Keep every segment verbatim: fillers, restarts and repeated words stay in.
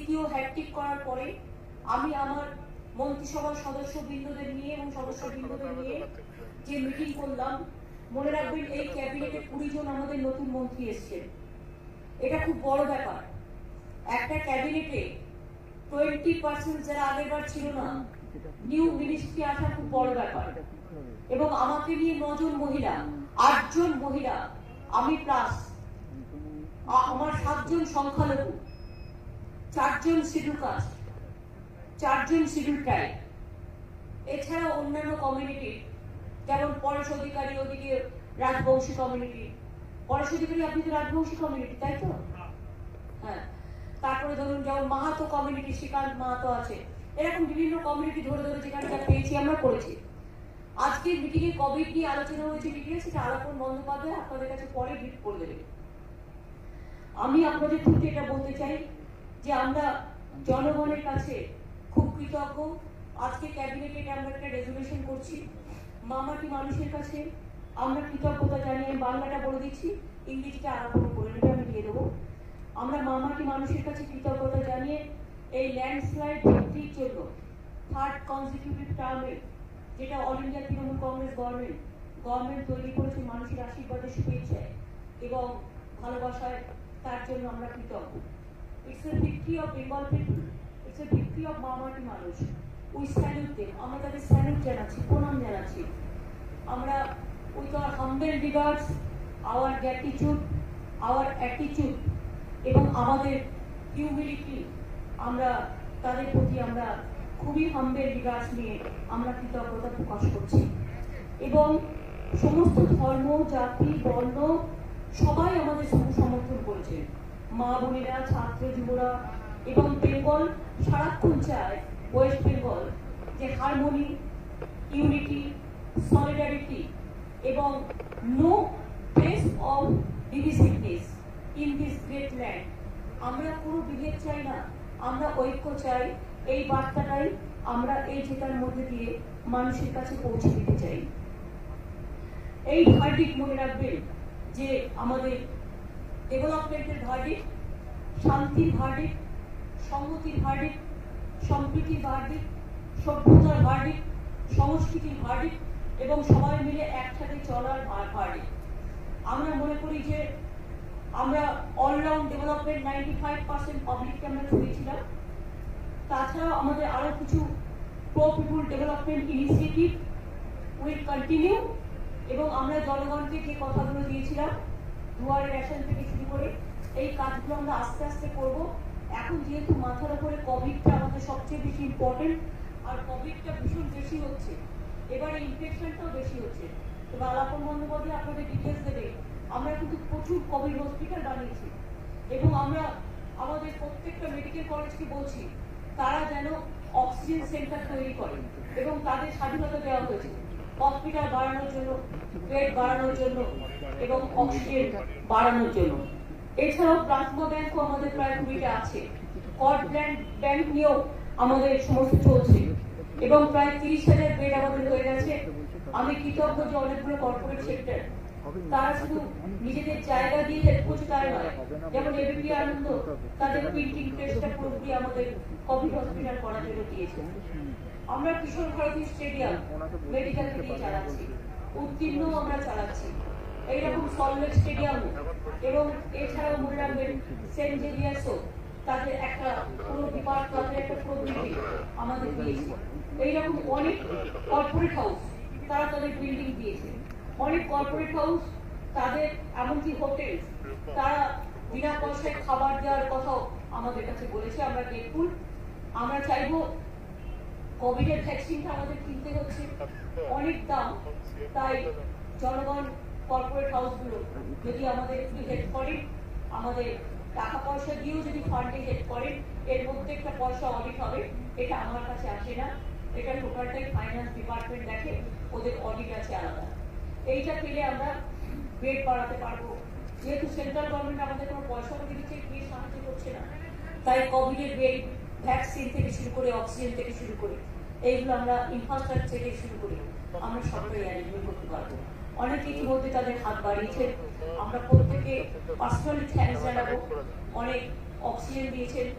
দ্বিতীয় হ্যাট্রিক করার পরে আমি আমার মন্ত্রিসভার সদস্যবৃন্দদের নিয়ে এবং সদস্যবৃন্দদের নিয়ে যে মিটিং করলাম, মনে রাখবেন এই ক্যাবিনেটে কুড়ি জন আমাদের নতুন মন্ত্রী এসছেন। এটা খুব বড় ব্যাপার। একটা ক্যাবিনেটে টোয়েন্টি পার্সেন্ট যারা আগেরবার ছিল না, নিউ মিনিস্ট্রি আসা খুব বড় ব্যাপার। এবং আমাকে নিয়ে নজন মহিলা, আটজন মহিলা, আমি প্লাস আমার সাতজন সংখ্যালঘু, চারজন শিডিউল কাস্ট, চারজন শিডিউল ট্রাইব, এছাড়া অন্যান্য কমিউনিটি যেমন পরেশ অধিকারী, ওদিকে রাজবংশী কমিউনিটি। পরেশ অধিকারী আপনি তো রাজবংশী কমিউনিটি, তাই তো? হ্যাঁ। তারপরে ধরুন যেমন মাহাতো কমিউনিটি, শ্রীকান্ত মাহাতো আছে, এরকম বিভিন্ন কমিউনিটি ধরে ধরে যেখানে যা পেয়েছি আমরা করেছি। আজকের মিটিং এ কোভিড নিয়ে আলোচনা হয়েছে মিটিং এ, সেটা আলাপন বন্দ্যোপাধ্যায় আপনাদের কাছে পরে ব্রিফ করে দেবে। আমি আপনাদের থ্রুতে এটা বলতে চাই যে আমরা জনগণের কাছে খুব কৃতজ্ঞ। আজকে ক্যাবিনেটে এটা আমরা একটা রেজলিউশন করছি। মামাটি মানুষের কাছে আমরা কৃতজ্ঞতা জানিয়ে, আমি বাংলাটা বলে দিচ্ছি, ইংরেজিটা আলাপন করে নেবে, আমি দিয়ে দেবো। আমরা মামাটি মানুষের কাছে কৃতজ্ঞতা জানিয়ে এই ল্যান্ডস্লাইড ভিত্তির জন্য থার্ড কনজিকিউটিভ টার্মে যেটা all India Trinamool Congress government government তৈরি করেছে মানুষের আশীর্বাদে শুভেচ্ছায় এবং ভালোবাসায়, তার জন্য আমরা কৃতজ্ঞ। It's a victory of Bengal people, it's a victory of মামাটি মানুষ। উই স্যালুট দেম, আমরা তাদের স্যালুট জানাচ্ছি, প্রণাম জানাচ্ছি। আমরা with our humble regards, our gratitude, our attitude এবং আমাদের হিউমিলিটি, আমরা তাদের প্রতি আমরা খুবই হাম্বেল রিগার্ডস নিয়ে আমরা কৃতজ্ঞতা প্রকাশ করছি। এবং সমস্ত ধর্ম, জাতি, বর্ণ সবাই আমাদের সমর্থন করেছেন। মা বোনেরা, ছাত্র যুবরা এবং বেঙ্গল সারাক্ষণ চায়, ওয়েস্ট বেঙ্গল, যে হারমোনি, ইউনিটি, সলিডারিটি এবং no place of divisiveness in this great land. আমরা কোনো বিভেদ চাই না, আমরা ঐক্য চাই। এই বার্তাটাই আমরা এই জেতার মধ্যে দিয়ে মানুষের কাছে পৌঁছে দিতে চাই। এই ভার্ডিক্ট মনে রাখবেন যে আমাদের ডেভেলপমেন্টের ভার্ডিক্ট, শান্তির ভার্ডিক্ট, সংহতির ভার্ডিক্ট, সম্প্রীতির ভার্ডিক্ট, সভ্যতার ভার্ডিক্ট, সংস্কৃতির ভার্ডিক্ট এবং সবাই মিলে একসাথে চলার ভার্ডিক্ট। আমরা মনে করি যে আমরা all-round development ninety five percent পাবলিককে আমরা ছড়িয়েছিলাম। তাছাড়াও আমাদের আরো কিছু pro people development initiative will continue এবং আমরা জনগণকে যে কথাগুলো দিয়েছিলাম দুয়ারে রেশন থেকে শুরু করে এই কাজগুলো আমরা আস্তে আস্তে করব। এখন যেহেতু মাথার উপরে কোভিডটা আমাদের সবচেয়ে বেশি ইম্পর্টেন্ট, আর কোভিডটা ভীষণ বেশি হচ্ছে, এবারে ইনফেকশনটাও বেশি হচ্ছে। এবার আলাপন বন্দ্যোপাধ্যায় আপনাদের ডিটেলস দেবে। আমরা কিন্তু প্রচুর কোভিড হসপিটাল বানিয়েছি এবং আমরা আমাদের প্রত্যেকটা মেডিকেল কলেজকে বলছি তারা যেন অক্সিজেন সেন্টার তৈরি করে এবং তাদের স্বাধীনতা দেওয়া হয়েছে হসপিটাল বাড়ানোর জন্য, বেড বাড়ানোর জন্য এবং অক্সিজেন বাড়ানোর জন্য। এছাড়াও প্লাজমা ব্যাংকও আমাদের প্রায় কুড়িটা আছে। কর্ড ব্যাংক নিয়েও আমাদের সমস্ত চলছে এবং প্রায় তিরিশ হাজার বেড আমাদের হয়ে গেছে। আমি কৃতজ্ঞ যে অনেকগুলো কর্পোরেট সেক্টর তারা শুধু নিজেদের জায়গা দিয়ে হেল্প করছে তাই নয়, যেমন এবিপি আনন্দ তাদের প্রিন্টিং প্রেসটা পুরোপুরি আমাদের কোভিড হসপিটাল করার জন্য দিয়েছে। আমরা কিশোর ভারতী স্টেডিয়াম মেডিকেল থেকে চালাচ্ছি, উত্তীর্ণ আমরা চালাচ্ছি, এইরকম সল্টলেক স্টেডিয়াম এবং এছাড়াও মনে রাখবেন সেন্ট জেভিয়ার্সও তাদের একটা পুরো ডিপার্ট, তাদের একটা পুরো বিল্ডিং আমাদের দিয়েছে। এইরকম অনেক কর্পোরেট হাউস তারা তাদের বিল্ডিং দিয়েছে, অনেক কর্পোরেট হাউস তাদের এমনকি হোটেল তারা বিনা পয়সায় খাবার দেওয়ার কথাও আমাদের কাছে বলেছে। আমরা গ্রেটফুল। আমরা চাইবো, কোভিডের ভ্যাকসিনটা আমাদের কিনতে হচ্ছে, অনেক দাম, তাই জনগণ কর্পোরেট হাউসগুলো যদি আমাদের একটু হেল্প করেন, আমাদের টাকা পয়সা দিয়েও যদি ফান্ডে হেল্প করেন, এর মধ্যে একটা পয়সা অডিট হবে, এটা আমার কাছে আসে না, এটা টোটালটাই ফাইন্যান্স ডিপার্টমেন্ট দেখে, ওদের অডিট আছে আলাদা। এইটা পেলে আমরা বেড বাড়াতে পারবো। যেহেতু সেন্ট্রাল গভর্নমেন্ট আমাদের কোনো পয়সা করে দিচ্ছে, গিয়ে সাহায্য করছে না, তাই কোভিডের বেড, ভ্যাকসিন থেকে শুরু করে অক্সিজেন থেকে শুরু করে এইগুলো আমরা ইনফ্রাস্ট্রাকচার থেকে শুরু করে আমরা সবটাই অ্যারেঞ্জমেন্ট করতে পারবো। অনেকে ইতিমধ্যে তাদের হাত বাড়িয়েছে, আমরা প্রত্যেকে পার্সোনালি থ্যাঙ্কস জানাবো। অনেক অক্সিজেন দিয়েছেন,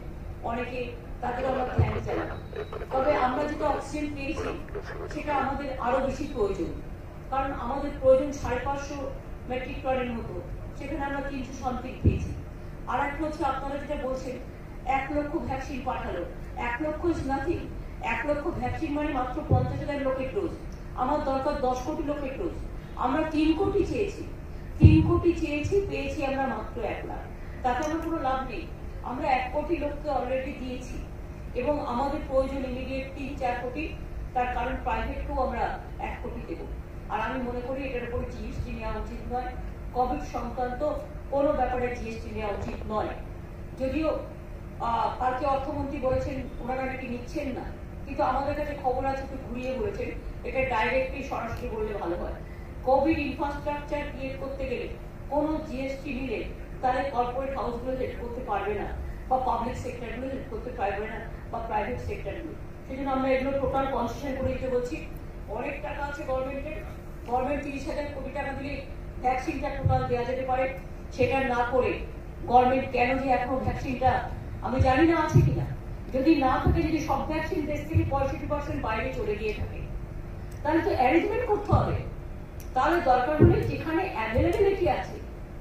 অনেকে তাদের আমরা থ্যাঙ্ক জানাবো। তবে আমরা যেটা অক্সিজেন পেয়েছি সেটা আমাদের আরো বেশি প্রয়োজন, কারণ আমাদের প্রয়োজন সাড়ে পাঁচশো মেট্রিক টনের মতো, সেখানে আমরা তিনশো সামথিং পেয়েছি। আর একটা হচ্ছে আপনারা যেটা বলছেন এক লক্ষ ভ্যাকসিন পাঠালো, এক লক্ষ ইজ নাথিং। এক লক্ষ ভ্যাকসিন মানে মাত্র পঞ্চাশ হাজার লোকের ডোজ, আমার দরকার দশ কোটি লোকের ডোজ। আমরা তিন কোটি চেয়েছি, তিন কোটি চেয়েছি, পেয়েছি আমরা মাত্র এক লাখ। তাতে আমার কোনো লাভ নেই। আমরা এক কোটি লোককে অলরেডি দিয়েছি এবং আমাদের প্রয়োজন ইমিডিয়েট তিন চার কোটি, তার কারণ প্রাইভেটকেও আমরা এক কোটি দেব। আর আমি মনে করি এটার উপরে জিএসটি নেওয়া উচিত নয়, কোভিড সংক্রান্ত কোনো ব্যাপারে জিএসটি নেওয়া উচিত নয়। যদিও কালকে অর্থমন্ত্রী বলেছেন ওনারা নাকি নিচ্ছেন না, কিন্তু আমাদের কাছে খবর আছে একটু ঘুরিয়ে বলেছেন এটা ডাইরেক্টলি সরাসরি বললে ভালো হয়। কোভিড ইনফ্রাস্ট্রাকচার ক্রিয়েট করতে গেলে কোনো জিএসটি নিলে তাহলে কর্পোরেট হাউসগুলো হেল্প করতে পারবে না, বা পাবলিক সেক্টরগুলো হেল্প করতে পারবে না, বা প্রাইভেট সেক্টরগুলো। সেই জন্য আমরা এগুলো টোটাল কনসেশন করে দিতে বলছি। অনেক টাকা আছে গভর্নমেন্টের, গভর্নমেন্ট তিরিশ হাজার কোটি টাকা দিলে ভ্যাকসিনটা টোটাল দেওয়া যেতে পারে, সেটা না করে গভর্নমেন্ট কেন যে এখনো ভ্যাকসিনটা আমি জানি না আছে কিনা, যদি না থাকে, যদি সব ভ্যাকসিন দেশ থেকে পঁয়ষট্টি পার্সেন্ট বাইরে চলে গিয়ে থাকে, তাহলে তো অ্যারেঞ্জমেন্ট করতে হবে। তাহলে দরকার হলে যেখানে অ্যাভেলেবিলিটি আছে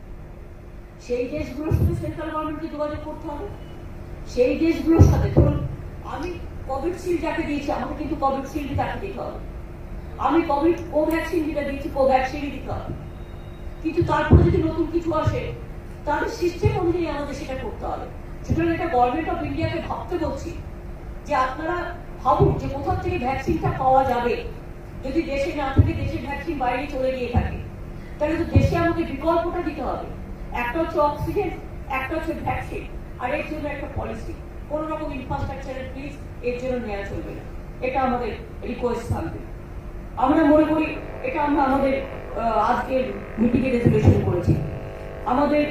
সেই দেশগুলোর সাথে সেন্ট্রাল গভর্নমেন্টকে যোগাযোগ করতে হবে। সেই দেশগুলোর সাথে, ধরুন আমি কোভিড শিল্ড যাকে দিয়েছি আমাকে কিন্তু কোভিড শিল্ডই তাকে দিতে হবে, আমি কোভিড কোভ্যাক্সিন যেটা দিয়েছি কোভ্যাক্সিনই দিতে হবে। কিন্তু তারপরে যদি নতুন কিছু আসে তাহলে সিস্টেম অনুযায়ী আমাদের সেটা করতে হবে। সুতরাং এটা গভর্নমেন্ট অফ ইন্ডিয়াকে ভাবতে বলছি যে আপনারা ভাবুন যে কোথা থেকে ভ্যাকসিনটা পাওয়া যাবে। যদি দেশে না থেকে দেশের ভ্যাকসিন বাইরে চলে গিয়ে থাকে, তাহলে তো দেশে আমাকে বিকল্পটা দিতে হবে। একটা হচ্ছে অক্সিজেন, একটা হচ্ছে ভ্যাকসিন, আর এর জন্য একটা পলিসি, কোন রকম ইনফ্রাস্ট্রাকচারের প্লিজ এর জন্য নেওয়া চলবে না। এটা আমাদের রিকোয়েস্ট থাকবে। আমরা মনে করি এটা আমরা আমাদের আজকের মিটিং এ রেজুলেশন করেছি। আমাদের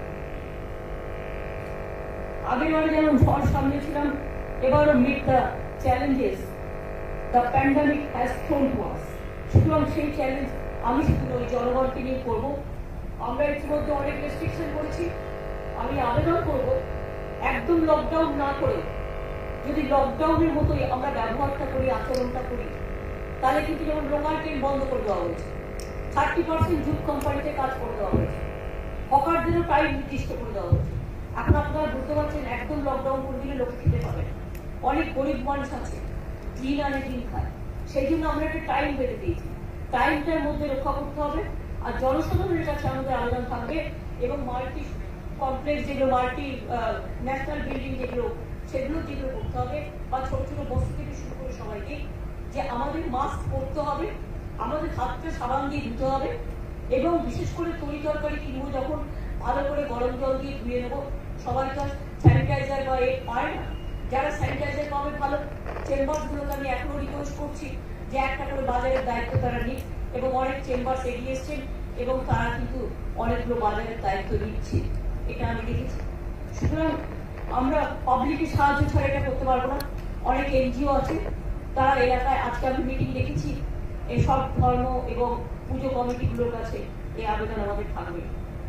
আগের বারে যেমন ঝড় সামনে ছিলাম, এবারও meet the challenges the pandemic has thrown to us. সুতরাং সেই চ্যালেঞ্জ আমি শুধু ওই জনগণকে নিয়ে করবো। আমরা ইতিমধ্যে অনেক রেস্ট্রিকশন করেছি। আমি আবেদন করব একদম লকডাউন না করে যদি লকডাউনের মতোই আমরা ব্যবহারটা করি, আচরণটা করি, তাহলে কিন্তু যেমন লোকাল ট্রেন বন্ধ করে দেওয়া হয়েছে, থার্টি পার্সেন্ট জুট কোম্পানিতে কাজ করে দেওয়া হয়েছে, হকারদেরও টাইম নির্দিষ্ট করে দেওয়া হয়েছে। এখন আপনারা বুঝতে পারছেন একদম লকডাউন করে দিলে লোক খেতে পাবে না। অনেক গরিব মানুষ আছে দিন আনে দিন খায়, সেই জন্য আমরা একটা টাইম বেঁধে দিয়েছি। টাইমটার মধ্যে রক্ষা করতে হবে। আর জনসাধারণের কাছে আমাদের আবেদন থাকবে, এবং মাল্টি কমপ্লেক্স যেগুলো, মাল্টি ন্যাশনাল বিল্ডিং যেগুলো, সেগুলো যেগুলো করতে হবে, বা ছোট ছোট বস্তু থেকে শুরু করে সবাইকে, যে আমাদের মাস্ক পরতে হবে, আমাদের হাতটা সাবান দিয়ে ধুতে হবে, এবং বিশেষ করে তরি তরকারি কিনবো যখন ভালো করে গরম জল দিয়ে ধুয়ে নেবো। সবাই তো স্যানিটাইজার বা এ পায় না, যারা স্যানিটাইজার পাবে ভালো। চেম্বারগুলোকে আমি এখনো রিকোয়েস্ট করছি যে একটা করে বাজারের দায়িত্ব তারা নিক, এবং অনেক চেম্বার এগিয়ে এসছেন এবং তারা কিন্তু অনেকগুলো বাজারের দায়িত্ব নিচ্ছে, এটা আমি দেখেছি। সুতরাং আমরা পাবলিকের সাহায্য ছাড়া এটা করতে পারবো না। অনেক এনজিও আছে, তারা এলাকায়, আজকে আমি মিটিং দেখেছি, এই সব ধর্ম এবং পুজো কমিটিগুলোর কাছে এই আবেদন আমাদের থাকবে।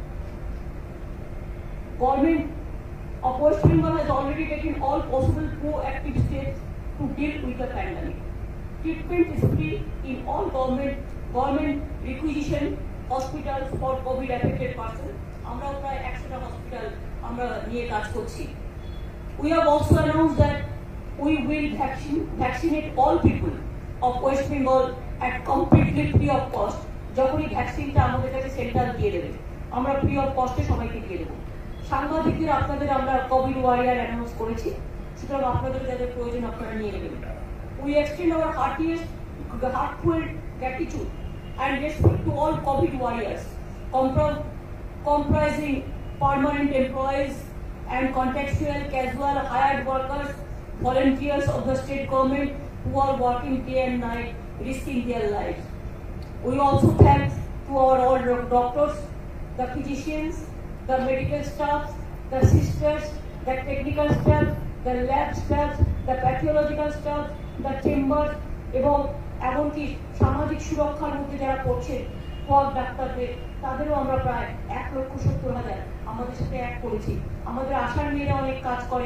Government of West Bengal has already taken all possible proactive steps to deal with the pandemic. Treatment is free in all government government requisition hospitals for COVID affected persons. আমরা প্রায় একশোটা হসপিটাল আমরা নিয়ে কাজ করছি। We have also announced that we will vaccine, vaccinate all people of West Bengal at completely free of cost. যখনই ভ্যাকসিনটা আমাদের কাছে সেন্টার দিয়ে দেবে, আমরা ফ্রি অফ কস্টে সবাইকে দিয়ে দেবো। সাংবাদিকদের আপনাদের আমরা কোভিড ওয়ারিয়ার অ্যানাউন্স করেছি, সুতরাং আপনাদের যাদের প্রয়োজন আপনারা নিয়ে নেবেন। We extend our heartiest, heartfelt gratitude and respect to all COVID warriors, comprising permanent employees and contextual, casual, hired workers, volunteers of the state government who are working day and night, risking their lives. We also thank to our all doctors, the physicians, the medical staff, the sisters, the technical staff, the lab staff, the pathological staff, the chambers, এবং এমনকি সামাজিক সুরক্ষার মধ্যে যারা পড়ছেন quack ডাক্তারদের, তাদেরও আমরা প্রায় এক লক্ষ সত্তর হাজার আমাদের সাথে এক করেছি। আমাদের আশার মেয়েরা অনেক কাজ করে,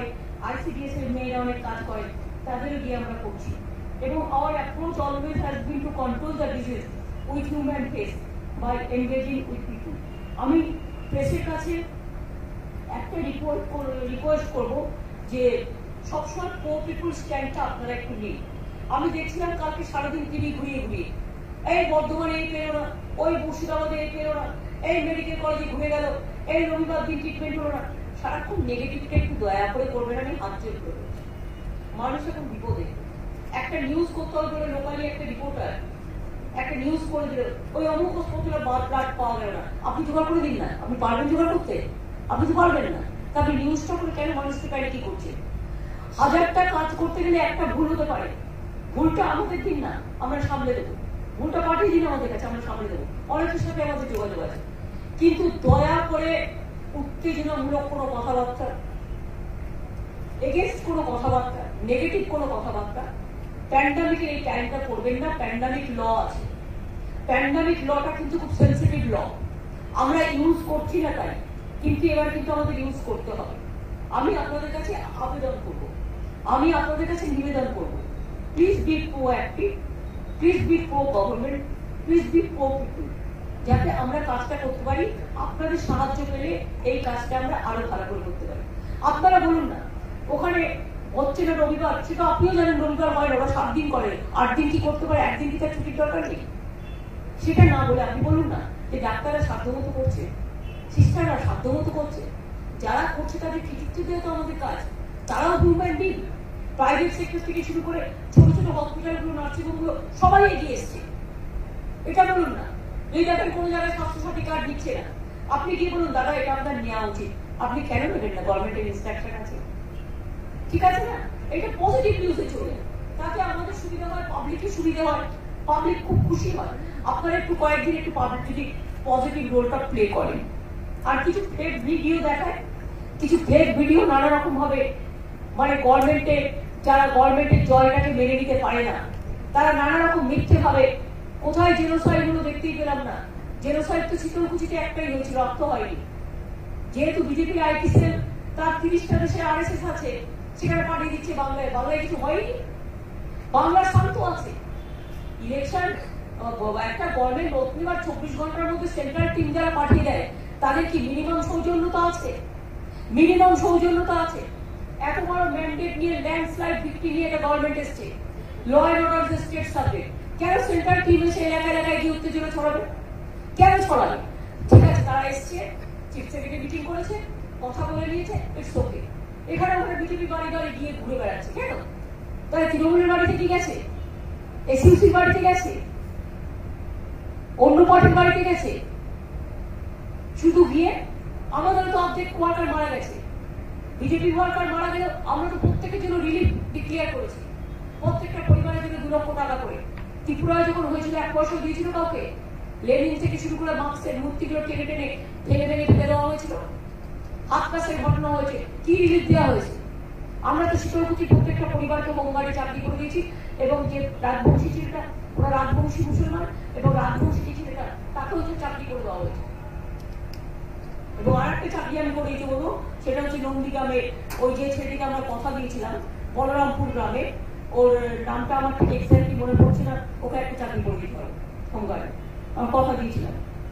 আইসিডিএস এর মেয়েরা অনেক কাজ করে, তাদেরও গিয়ে আমরা করছি। এবং our approach always has been to control the disease with human face by engaging with people. আমি প্রেসের কাছে একটা রিপোর্ট রিকোয়েস্ট করব যে সবসময় পো পিপুল স্ট্যান্ডটা আপনারা একটু নিন। আমি দেখছিলাম কালকে সারাদিন টিভি ঘুরিয়ে ঘুরিয়ে, এই বর্ধমানে এই পেরো না, ওই মুর্শিদাবাদে এই পেরো না, এই মেডিকেল কলেজে ঘুরে গেল, এই রবিবার দিন ট্রিটমেন্ট হলো না। সারাক্ষণ নেগেটিভটা একটু দয়া করে করবেন, আমি হাত জোর করবো। মানুষ এখন বিপদে, একটা নিউজ করতে হবে বলে লোকালি একটা রিপোর্টার একটা নিউজ করে দিল, ওই অমুক হসপিটালে ব্লাড পাওয়া গেল না, আপনি জোগাড় করে দিন না। আপনি পারবেন জোগাড় করতে? আপনি তো পারবেন না। তবে নিউজটা করে কেন মানুষকে প্যানিক করছে? হাজারটা কাজ করতে গেলে একটা ভুল হতে পারে, ভুলটা আমাদের দিন না, আমরা সামলে দেবো। ভুলটা পাঠিয়ে দিন আমাদের কাছে, আমরা সামলে দেবো। অনেকের সাথে আমাদের যোগাযোগ আছে, কিন্তু দয়া করে উত্তেজনামূলক কোনো কথাবার্তা, এগেন্স্ট কোনো কথাবার্তা, নেগেটিভ কোনো কথাবার্তা প্যান্ডামিকের এই টাইমটা করবেন না। প্যান্ডামিক ল আছে, প্যান্ডামিক লটা কিন্তু খুব সেন্সিটিভ ল, আমরা ইউজ করছি না তাই, কিন্তু এবার কিন্তু আমাদের ইউজ করতে হবে। আমি আপনাদের কাছে আবেদন করব, আমি আপনাদের কাছে নিবেদন করব, please be proactive, please be pro government, please be pro people, যাতে আমরা কাজটা করতে পারি। আপনাদের সাহায্য পেলে এই কাজটা আমরা আরো ভালো করে করতে পারি। আপনারা বলুন না, ওখানে হচ্ছে না রবিবার, সেটা আপনিও জানেন রবিবার হয় না, ওরা সাত দিন করে, আট দিন কি করতে পারে, একদিন কি তার ছুটির দরকার নেই? সেটা না বলে আপনি বলুন না যে ডাক্তাররা সাধ্যমতো করছে, সিস্টাররা সাধ্যমতো করছে, যারা করছে তাদের কৃতিত্ব দেওয়া তো আমাদের কাজ। তারাও হিউম্যান বিং, প্রাইভেট সেক্টর থেকে শুরু করে ছোট ছোট হসপিটালগুলো, নার্সিংহোমগুলো সবাই এগিয়ে এসছে। এটা বলুন না, এই দেখেন কোনো জায়গায় স্বাস্থ্যসাথী কার্ড দিচ্ছে না, আপনি কি বলুন দাদা এটা আপনার নেওয়া উচিত, আপনি কেন নেবেন না? গভর্নমেন্টের ইনস্ট্রাকশন আছে, ঠিক আছে না? এটা পজিটিভ নিউজে চলে, তাতে আমাদের সুবিধা হয়, পাবলিকের সুবিধা হয়, পাবলিক খুব খুশি হয়। আপনারা একটু কয়েকদিন একটু পাবলিক যদি পজিটিভ রোলটা প্লে করেন। আর কিছু ফেক ভিডিও দেখায়, কিছু ফেক ভিডিও নানা রকম ভাবে, মানে গভর্নমেন্টে যারা গভর্নমেন্টের জয়টাকে মেনে নিতে পারে না, তারা নানা রকম মিথ্যে ভাবে, কোথায় জেনোসাইড গুলো দেখতেই পেলাম না। জেনোসাইড তো শীতলকুচিতে একটাই হয়েছিল, রক্ত হয়নি। যেহেতু বিজেপি আইটি সেল তার তিরিশটা দেশে আর এস এস আছে, সেখানে পাঠিয়ে দিচ্ছে বাংলায়, বাংলায় কিছু হয়নি, বাংলার শান্ত আছে। ইলেকশন একটা গভর্নমেন্ট প্রতিবার চব্বিশ ঘন্টার মধ্যে সেন্ট্রাল টিম যারা পাঠিয়ে দেয়, তাদের কি মিনিমাম সৌজন্যতা আছে? মিনিমাম সৌজন্যতা আছে? এত বড় ম্যান্ডেট নিয়ে, ল্যান্ডস্লাইড ভিক্টরি নিয়ে একটা গভর্নমেন্ট এসছে, law and order state subject, কেন সেন্ট্রাল টিম এসে এলাকা এলাকায় গিয়ে উত্তেজনা ছড়াবে? কেন ছড়াবে? ঠিক আছে, তারা এসছে, চিফ সেক্রেটারি মিটিং করেছে, কথা বলে নিয়েছে, ইটস ওকে। এখানে ওখানে বিজেপি বাড়ি বাড়ি গিয়ে ঘুরে বেড়াচ্ছে কেন? তারা তৃণমূলের বাড়িতে কি গেছে? এসইউসির বাড়িতে গেছে, অন্য পার্টির বাড়িতে গেছে, শুধু গিয়ে আমাদের তো অর্ধেক ওয়ার্কার মারা গেছে, বিজেপি ওয়ার্কার মারা গেল, আমরা তো প্রত্যেকের জন্য রিলিফ ডিক্লেয়ার করেছি, প্রত্যেকটা পরিবারের জন্য দু লক্ষ টাকা করে। ত্রিপুরায় যখন হয়েছিল এক পয়সা দিয়েছিল কাউকে? লেনিন থেকে শুরু করে মার্কসের মূর্তিগুলো টেনে টেনে ফেলে ভেঙে ফেলে দেওয়া হয়েছিল, হাত কাছের ঘটনা হয়েছে, কি রিলিফ দেওয়া হয়েছে? আমরা তো শীতলকুচির প্রত্যেকটা পরিবারকে হোমগার্ডে চাকরি করে দিয়েছি, এবং যে রাজবংশী ছেলেটা, ওরা রাজবংশী মুসলমান, এবং রাজবংশী যে ছেলেটা তাকেও হচ্ছে চাকরি করে দেওয়া হয়েছে। এবং আর একটা চাকরি আমি করে দিতে বলবো, সেটা হচ্ছে নন্দীগ্রামে ওই যে ছেলেটিকে আমরা কথা দিয়েছিলাম, বলরামপুর গ্রামে, ওর নামটা আমার ঠিক এক্স্যাক্টলি মনে পড়ছে না, ওকে একটা চাকরি করে দিতে হবে হোমগার্ডে, আমার কথা দিয়েছিলাম।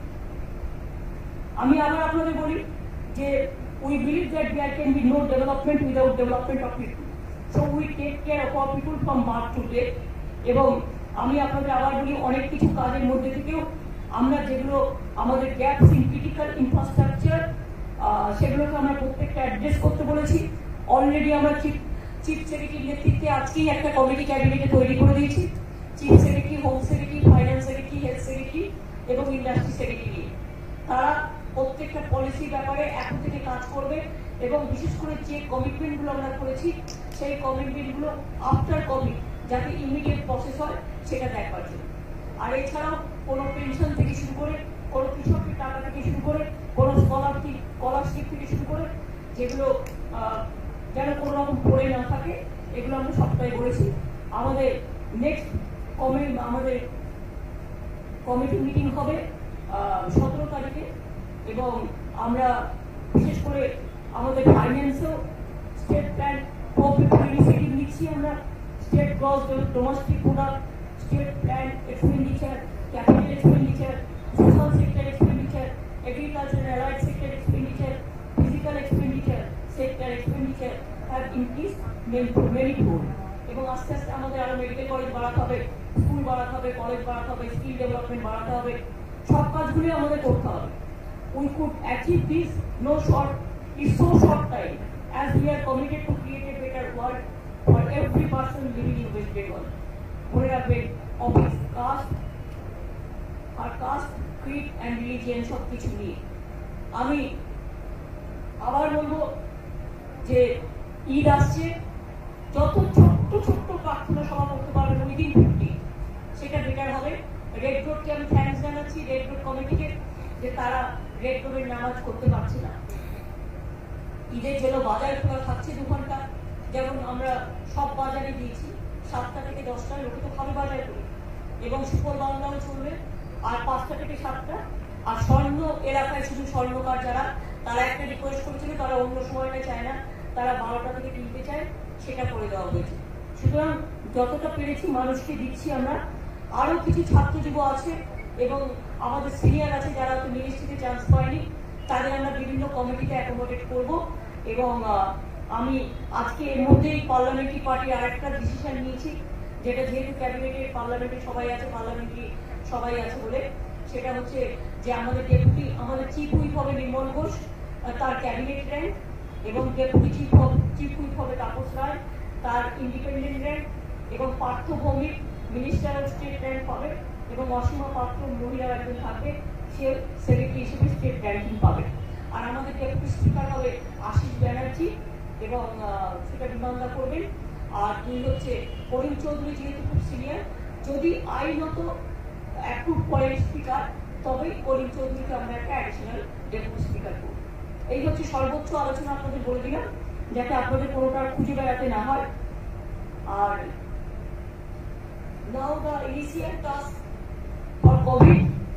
আমি আবার আপনাদের বলি যে we believe that there can be no development without development of people. So we take care of our people from birth to death. এবং আমি আপনাদের আবার বলি, অনেক কিছু কাজের মধ্যে থেকেও আমরা যেগুলো আমাদের গ্যাপস ইন ক্রিটিক্যাল ইনফ্রাস্ট্রাকচার, সেগুলোকে আমরা প্রত্যেকটা অ্যাড্রেস করতে বলেছি। অলরেডি আমরা চিফ চিফ সেক্রেটারির নেতৃত্বে আজকেই একটা কমিটি ক্যাবিনেটে তৈরি করে দিয়েছি, chief secretary, home secretary, finance secretary, health secretary এবং ইন্ডাস্ট্রি সেক্রেটারি। তারা প্রত্যেকটা পলিসি ব্যাপারে এখন থেকে কাজ করবে, এবং বিশেষ করে যে কমিটমেন্ট গুলো আমরা করেছি সেই কমিটমেন্ট গুলো আফটার কোভিড যাতে ইমিডিয়েট প্রসেস হয় সেটা দেখবার জন্য। আর এছাড়াও কোনো পেনশন থেকে শুরু করে, কোনো কৃষকের টাকা থেকে শুরু করে, কোনো স্কলারশিপ স্কলারশিপ থেকে শুরু করে, যেগুলো যেন কোনো রকম পড়ে না থাকে, এগুলো আমরা সবটাই করেছি। আমাদের নেক্সট কমি আমাদের কমিটি মিটিং হবে সতেরো তারিখে, এবং আমরা বিশেষ করে আমাদের ফাইন্যান্সও স্টেট প্ল্যান ইনিশিয়েটিভ নিচ্ছি আমরা, state gross domestic product, state plan expenditure, capital expenditure, social sector expenditure, agriculture allied sector expenditure, physical expenditure sector expenditure have increase many fold. এবং আস্তে আস্তে আমাদের আরো মেডিকেল কলেজ বাড়াতে হবে, স্কুল বাড়াতে হবে, কলেজ বাড়াতে হবে, স্কিল ডেভেলপমেন্ট বাড়াতে হবে, সব কাজগুলি আমাদের করতে হবে। We could achieve this no short, in so short time, as we are committed to create a better world for every person living in West Bengal. মনে রাখবেন, অফিস, কাস্ট আর কাস্ট, ক্রিড অ্যান্ড রিলিজিয়ান সব কিছু নিয়ে আমি আবার বলবো যে ঈদ আসছে, যত ছোট্ট ছোট্ট প্রার্থনা সভা করতে পারবেন উইদিন ফিফটি, সেটা বেটার হবে। রেড রোডকে আমি থ্যাঙ্কস জানাচ্ছি, রেড রোড কমিটিকে, যে তারা রেড রোডের নামাজ করতে পারছে না। ঈদের জন্য বাজার খোলা থাকছে দু ঘন্টা, যেমন আমরা সব বাজারে দিয়েছি, সাতটা থেকে দশটা লোকে তো ভালো বাজার করি, এবং সুপর বাংলাও চলবে, আর পাঁচটা থেকে সাতটা। আর স্বর্ণ এলাকায় শুধু স্বর্ণকার যারা, তারা একটা রিকোয়েস্ট করেছিল, তারা অন্য সময়টা চায় না, তারা বারোটা থেকে কিনতে চায়, সেটা করে দেওয়া হয়েছে। সুতরাং যতটা পেরেছি মানুষকে দিচ্ছি আমরা। আরো কিছু ছাত্র যুব আছে এবং আমাদের সিনিয়র আছে যারা তো মিনিস্ট্রিতে চান্স পায়নি, তাদের আমরা বিভিন্ন কমিটিতে অ্যাকোমোডেট করব। এবং আমি আজকে এর মধ্যেই পার্লামেন্টারি পার্টি আর একটা ডিসিশন নিয়েছি, যেটা যেহেতু ক্যাবিনেটের পার্লামেন্টে সবাই আছে, পার্লামেন্টারি সবাই আছে বলে, সেটা হচ্ছে যে আমাদের ডেপুটি, আমাদের চিফ হুইপ হবে নির্মল ঘোষ, তার ক্যাবিনেট র্যাঙ্ক, এবং ডেপুটি চিফ চিফ হুইপ হবে তাপস রায়, তার ইন্ডিপেন্ডেন্ট র্যাঙ্ক, এবং Partha Bhowmick minister of state rank হবে, এবং অসীমা পাত্র মহিলা একজন থাকবে, সে সেক্রেটারি হিসেবে স্টেট র্যাঙ্কিং পাবে। আর আমাদের ডেপুটি স্পিকার হবে আশিস ব্যানার্জি, এবং সেটা বিমানদা করবেন। আর দুই হচ্ছে করিম চৌধুরী, যেহেতু খুব সিনিয়র, যদি আইনত অ্যাপ্রুভ করেন স্পিকার, তবে করিম চৌধুরীকে আমরা একটা অ্যাডিশনাল ডেপুটি স্পিকার করব। এই হচ্ছে সর্বোচ্চ আলোচনা আপনাদের বলে দিলাম, যাতে আপনাদের কোনোটা খুঁজে বেড়াতে না হয়। আর now the initial task for covid,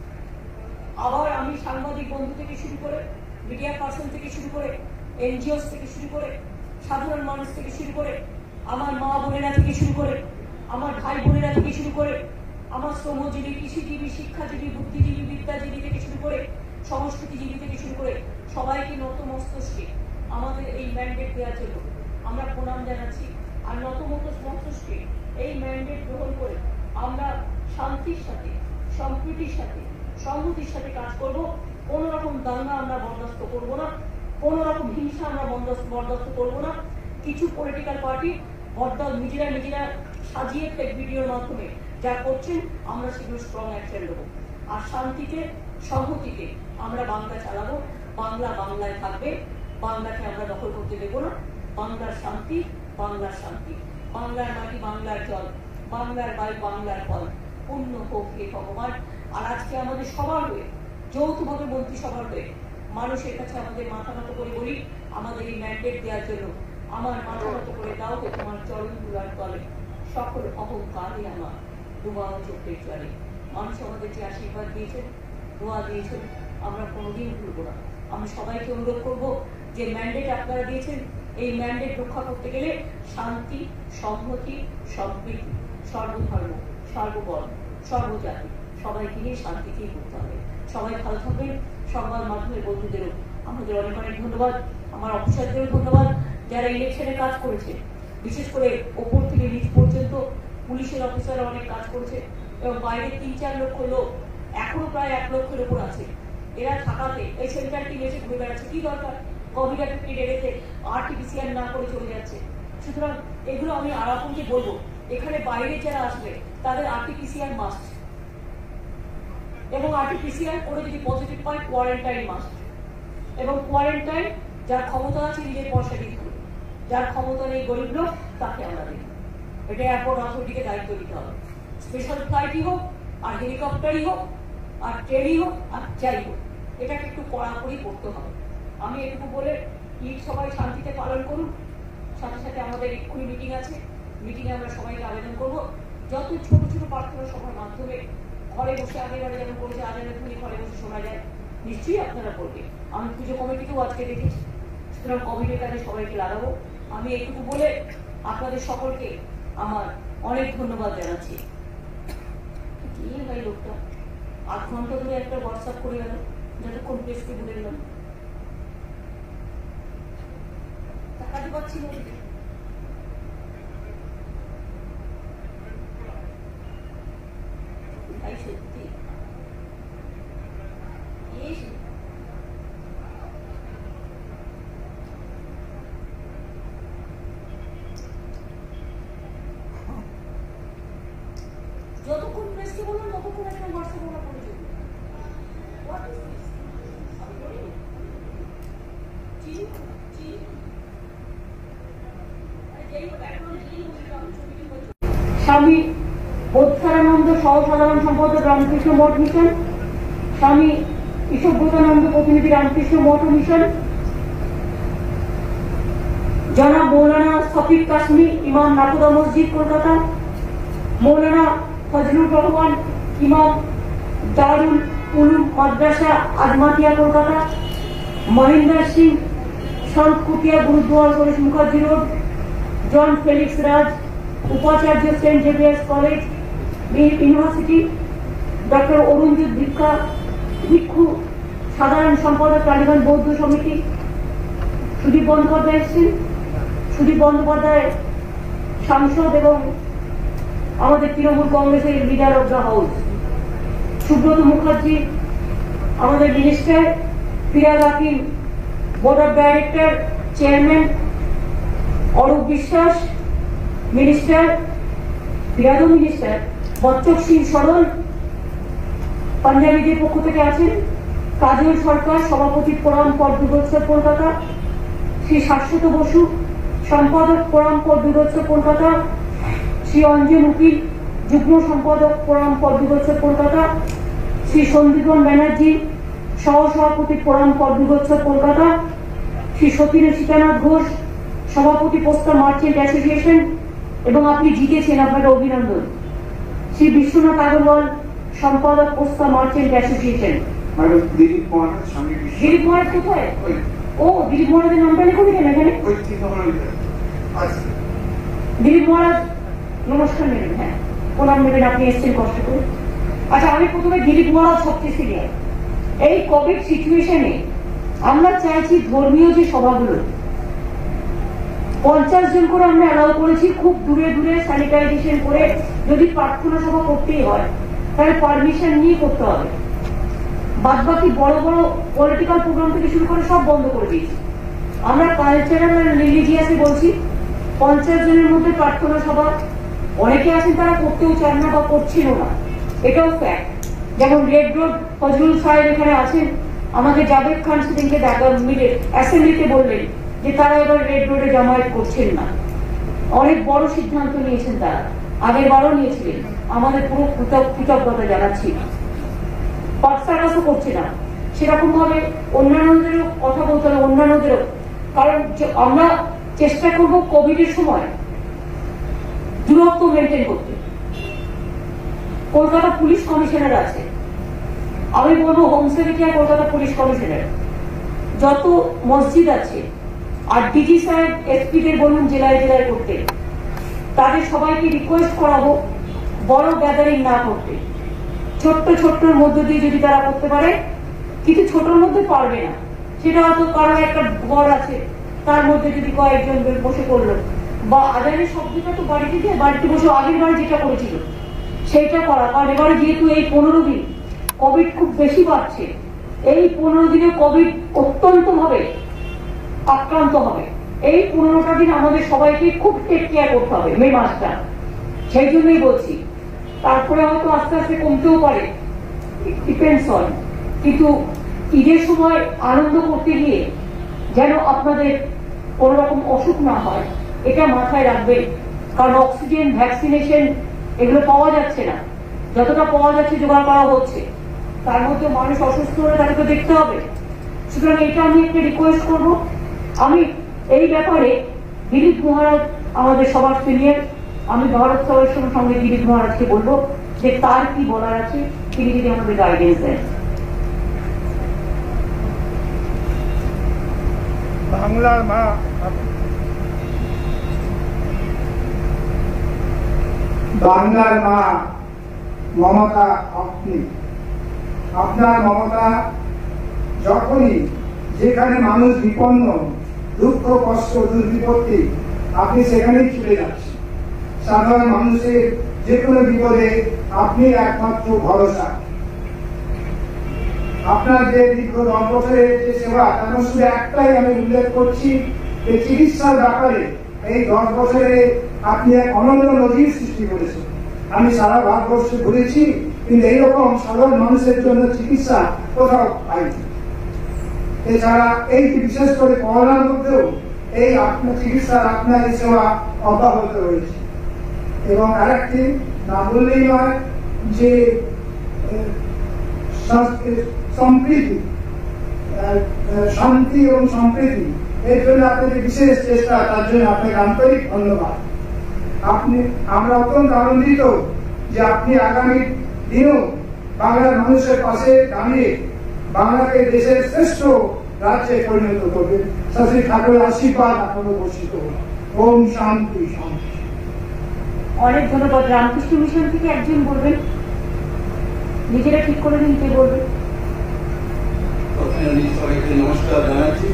আবার আমি সাংবাদিক বন্ধু থেকে শুরু করে, মিডিয়া পার্সন থেকে শুরু করে, এনজিওস থেকে শুরু করে, সাধারণ মানুষ থেকে শুরু করে, আমার মা বোনেরা থেকে শুরু করে, আমার ভাই বোনেরা থেকে শুরু করে, আমার শ্রমজীবী, কৃষিজীবী, শিক্ষাজীবী, বুদ্ধিজীবী, বিদ্যাজীবী থেকে শুরু করে, সংস্কৃতিজীবী থেকে শুরু করে সবাইকে নত মস্তকে আমাদের এই ম্যান্ডেট দেওয়ার জন্য আমরা প্রণাম জানাচ্ছি। আর নত মস্তকে এই ম্যান্ডেট গ্রহণ করে আমরা শান্তির সাথে, সম্প্রীতির সাথে, সংহতির সাথে কাজ করব। কোন রকম দাঙ্গা আমরা বরদাস্ত করব না, কোন রকম হিংসা আমরা বরদাস্ত করব না। কিছু পলিটিক্যাল পার্টি বরদাস্ত নিজেরা নিজেরা সাজিয়ে ফেক ভিডিওর মাধ্যমে যা করছেন, আমরা সেগুলো স্ট্রং অ্যাকশন নেব। আর শান্তিতে, সংহতিতে আমরা বাংলা চালাবো, বাংলা বাংলায় থাকবে, বাংলাকে আমরা দখল করতে দেব না। বাংলার শান্তি, বাংলার শান্তি, বাংলার মাটি, বাংলার জল, বাংলার বায়ু, বাংলার ফল, পূর্ণ হোক হে ভগবান। আর আজকে আমাদের সবার হয়ে, যৌথভাবে মন্ত্রিসভার হয়ে মানুষের কাছে আমাদের মাথা নত করে বলি, আমাদের এই ম্যান্ডেট দেওয়ার জন্য আমার মাথা নত করে দাও হে তোমার চরণ দুলার তলে, সকল অহংকারই আমার ডুবাও চোখের জলে। মানুষ আমাদের যে আশীর্বাদ দিয়েছেন, দোয়া দিয়েছেন, আমরা কোনোদিন ভুলবো না। আমি সবাইকে অনুরোধ করব যে ম্যান্ডেট আপনারা দিয়েছেন, এই ম্যান্ডেট রক্ষা করতে গেলে শান্তি, সংহতি, সম্প্রীতি, সর্বধর্ম, সর্ববর্ণ, সর্বজাতি সবাইকে নিয়ে শান্তিকেই করতে হবে। সবাই ভালো থাকবেন। সংবাদ মাধ্যমের বন্ধুদেরও আমাদের অনেক অনেক ধন্যবাদ, আমার অফিসারদেরও ধন্যবাদ যারা ইলেকশনে কাজ করেছে, বিশেষ করে ওপর থেকে নিচ পর্যন্ত পুলিশের অফিসাররা অনেক কাজ করেছে, এবং বাইরে তিন চার লক্ষ লোক, এখনো প্রায় এক লক্ষের উপর আছে, এরা থাকাতে এই সেন্টারটি এসে ঘুরে বেড়াচ্ছে। কি দরকার কোভিড এফেক্টেড এরিয়াতে আরটিপিসিআর না করে চলে যাচ্ছে। সুতরাং এগুলো আমি আরাপনকে বলবো, এখানে বাইরে যারা আসবে তাদের আরটিপিসিআর মাস্ট, এবং আরটিপিসিআর করে যদি পজিটিভ পায় কোয়ারেন্টাইন মাস্ট, এবং কোয়ারেন্টাইন যার ক্ষমতা আছে নিজের পয়সা দিতে হবে, যার ক্ষমতা নেই গরিব লোক তাকে আমরা দিই। এটা এয়ারপোর্ট অথরিটিকে দায়িত্ব দিতে হবে। স্পেশাল ফ্লাইটই হোক, আর হেলিকপ্টারই হোক, আর ট্রেনই হোক, আর যাই হোক, এটাকে একটু কড়াকড়ি করতে হবে। আমি এটুকু বলে ঈদ সবাই শান্তিতে পালন করুন। সাথে সাথে আমাদের এক্ষুনি মিটিং আছে, মিটিংয়ে আমরা সবাইকে আবেদন করবো, যত ছোট ছোট প্রার্থনা সভার মাধ্যমে ঘরে বসে, আগের বারে যেমন করেছে আজানের ধ্বনি ঘরে বসে শোনা যায়, নিশ্চয়ই আপনারা করবে। আমি পুজো কমিটিকেও আজকে দেখেছি। সুতরাং কোভিডের কাজে সবাইকে লাগাবো। আমি এইটুকু বলে আপনাদের সকলকে আমার অনেক ধন্যবাদ জানাচ্ছি। ভাই লোকটা আধ ঘন্টা ধরে একটা হোয়াটসঅ্যাপ করে গেল, যতক্ষণ প্রেসকে বলে গেলাম টাকাতে পাচ্ছি না। ভাই সত্যি যতক্ষণ প্রেসকে বললাম ততক্ষণ একটা হোয়াটসঅ্যাপ ওরা করে যাবে। স্বামী বোধারানন্দ সহসাধারণ সম্পাদক রামকৃষ্ণ মঠ মিশন, স্বামী ঈশ্বরবোধানন্দ প্রতিনিধি রামকৃষ্ণ মঠ মিশন, জনাব মৌলানা শফিক কাশ্মীর ইমাম নাকুদা মসজিদ কলকাতা, মৌলানা ফজলুর রহমান ইমাম Darul Uloom Madrasa Azmatia Kolkata, Mahendra Singh Santkutiya Gurdwara Ganesh Mukherjee road, John Felix Raj উপাচার্য Saint Xavier's college university, doctor Arunjit ভিক্ষা ভিক্ষু সাধারণ সম্পাদক টালিগঞ্জ বৌদ্ধ সমিতি, সুদীপ বন্দ্যোপাধ্যায় এসেছেন, সুদীপ বন্দ্যোপাধ্যায় সাংসদ এবং আমাদের তৃণমূল কংগ্রেসের leader of the house, Subrata Mukherjee আমাদের minister, Firhad Hakim board of director chairman, Arup Biswas minister, Firhad minister, Bachchak Singh Saral পাঞ্জাবিদের পক্ষ থেকে আছেন, কাজল সরকার সভাপতি ফোরাম ফর দুর্গোৎসব কলকাতা, শ্রী শাশ্বত বসু সম্পাদক ফোরাম ফর দুর্গোৎসব কলকাতা, শ্রী অঞ্জন উকিল যুগ্ম সম্পাদক ফোরাম ফর দুর্গোৎসব কলকাতা, শ্রী সন্দীপন ব্যানার্জি সহ সভাপতি ফোরাম ফর দুর্গোৎসব কলকাতা, শ্রী সতীন সীতানাথ ঘোষ সভাপতি পোস্তা মার্চেন্ট অ্যাসোসিয়েশন এবং আপনি জিতেছেন, আপনাকে অভিনন্দন, শ্রী বিশ্বনাথ আগরওয়াল সম্পাদক পোস্তা মার্চেন্ট অ্যাসোসিয়েশন। দিলীপ মহারাজ কোথায়? ও দিলীপ মহারাজের নামটা লিখুন কেন এখানে? দিলীপ মহারাজ নমস্কার নেবেন, হ্যাঁ প্রণাম নেবেন, আপনি এসছেন কষ্ট করে। আচ্ছা আমি প্রথমে দিলীপ মহারাজ সবচেয়ে সিনিয়র। এই কোভিড সিচুয়েশনে আমরা চাইছি ধর্মীয় যে সভাগুলো পঞ্চাশ জন করে আমরা অ্যালাউ করেছি, খুব দূরে দূরে স্যানিটাইজেশন করে, যদি প্রার্থনা সভা করতেই হয় তাহলে পারমিশন নিয়ে করতে হবে। বাদ বাকি বড় বড় পলিটিক্যাল প্রোগ্রাম থেকে শুরু করে সব বন্ধ করে দিয়েছি। আমরা কালচারাল আর রিলিজিয়াসে বলছি পঞ্চাশ জনের মধ্যে প্রার্থনা সভা, অনেকে আছেন তারা করতেও চান না বা করছিল না, এটাও ফ্যাক্ট। যেমন রেড রোড ফজলুল সাহেব এখানে আছেন, আমাদের জাভেদ খান সেদিনকে দেখা মিলে অ্যাসেম্বলিতে বললেন যে তারা এবার রেড রোডে জামায়াত করছেন না। অনেক বড় সিদ্ধান্ত নিয়েছেন তারা, আগের বারও নিয়েছিলেন, আমাদের পুরো কৃতজ্ঞতা জানাচ্ছি। পার্সাকাসও করছে না, সেরকম ভাবে অন্যান্যদেরও কথা বলতে হবে, অন্যান্যদেরও, কারণ আমরা চেষ্টা করব কোভিড এর সময় দূরত্ব মেনটেন করতে। কলকাতা পুলিশ কমিশনার আছে, আমি বলবো home secretary Kolkata police commissioner, যত মসজিদ আছে আর ডিজি সাহেব এসপিদের বলুন জেলায় জেলায় করতে, তাদের সবাইকে রিকোয়েস্ট করাবো বড় গ্যাদারিং না করতে, ছোট্ট ছোট্টর মধ্য দিয়ে যদি তারা করতে পারে, কিন্তু ছোটর মধ্যে পারবে না, সেটা হয়তো কারণ একটা ঘর আছে তার মধ্যে যদি কয়েকজন বসে করলো, বা আজানের শব্দটা তো বাড়িতে দিয়ে বাড়িতে বসে আগের বার যেটা করেছিল সেইটা করা। কারণ এবারে যেহেতু এই পনেরো দিন কোভিড খুব বেশি বাড়ছে, এই পনেরো দিনে কোভিড অত্যন্ত ভাবে আক্রান্ত হবে, এই পনেরোটা দিন আমাদের সবাইকে খুব টেক কেয়ার করতে হবে মে মাসটা, সেই জন্যই বলছি। তারপরে হয়তো আস্তে আস্তে কমতেও পারে, ডিপেন্ডস অন, কিন্তু ঈদের সময় আনন্দ করতে গিয়ে যেন আপনাদের কোন রকম অসুখ না হয় এটা মাথায় রাখবেন। কারণ অক্সিজেন, ভ্যাকসিনেশন এগুলো পাওয়া যাচ্ছে না, যতটা পাওয়া যাচ্ছে জোগাড় করা হচ্ছে, তার মধ্যে মানুষ অসুস্থ হলে তাদেরকে দেখতে হবে। সুতরাং এটা আমি একটা রিকোয়েস্ট করবো। আমি এই ব্যাপারে দিলীপ মহারাজ আমাদের সবার সিনিয়র, আমি ভারত সবার সঙ্গে দিলীপ মহারাজকে বলবো যে তার কি বলার আছে, তিনি যদি আমাদের গাইডেন্স দেন। বাংলার মা বাংলার মা মমতা আপনি। আপনার মমতা যখনই যেখানে মানুষ বিপন্ন, দুঃখ কষ্ট দুর্বিপত্তি, আপনি সেখানেই ছুটে যাচ্ছেন। সাধারণ মানুষের যে কোনো বিপদে আপনি একমাত্র ভরসা। আপনার যে দীর্ঘ দশ বছরের যে সেবা, তার শুধু একটাই আমি উল্লেখ করছি, এই চিকিৎসার ব্যাপারে এই দশ বছরে আপনি এক অনন্য নজির সৃষ্টি করেছেন। আমি সারা ভারতবর্ষে ঘুরেছি, কিন্তু এইরকম সাধারণ মানুষের জন্য চিকিৎসা কোথাও পাইনি। এছাড়া এই বিশেষ করে করোনার মধ্যেও এই আপনার চিকিৎসার আপনার এই সেবা অব্যাহত রয়েছে। এবং আরেকটি না বললেই নয় যে সম্প্রীতি, শান্তি এবং সম্প্রীতি, এর জন্য আপনাদের বিশেষ চেষ্টা, তার জন্য আপনাকে আন্তরিক ধন্যবাদ। আপনি আমরা অত্যন্ত আনন্দিত যে আপনি আগামী দিনেও বাংলার মানুষের পাশে দাঁড়িয়ে বাংলাকে দেশের শ্রেষ্ঠ রাজ্যে পরিণত করবেন। শ্রী ঠাকুরের আশীর্বাদ আপনাকে বর্ষিত হোক। ওম শান্তি শান্তি। অনেক ধন্যবাদ। রামকৃষ্ণ মিশন থেকে একজন বলবেন, নিজেরা ঠিক করে দিন কে বলবেন। সবাইকে নমস্কার জানাচ্ছি।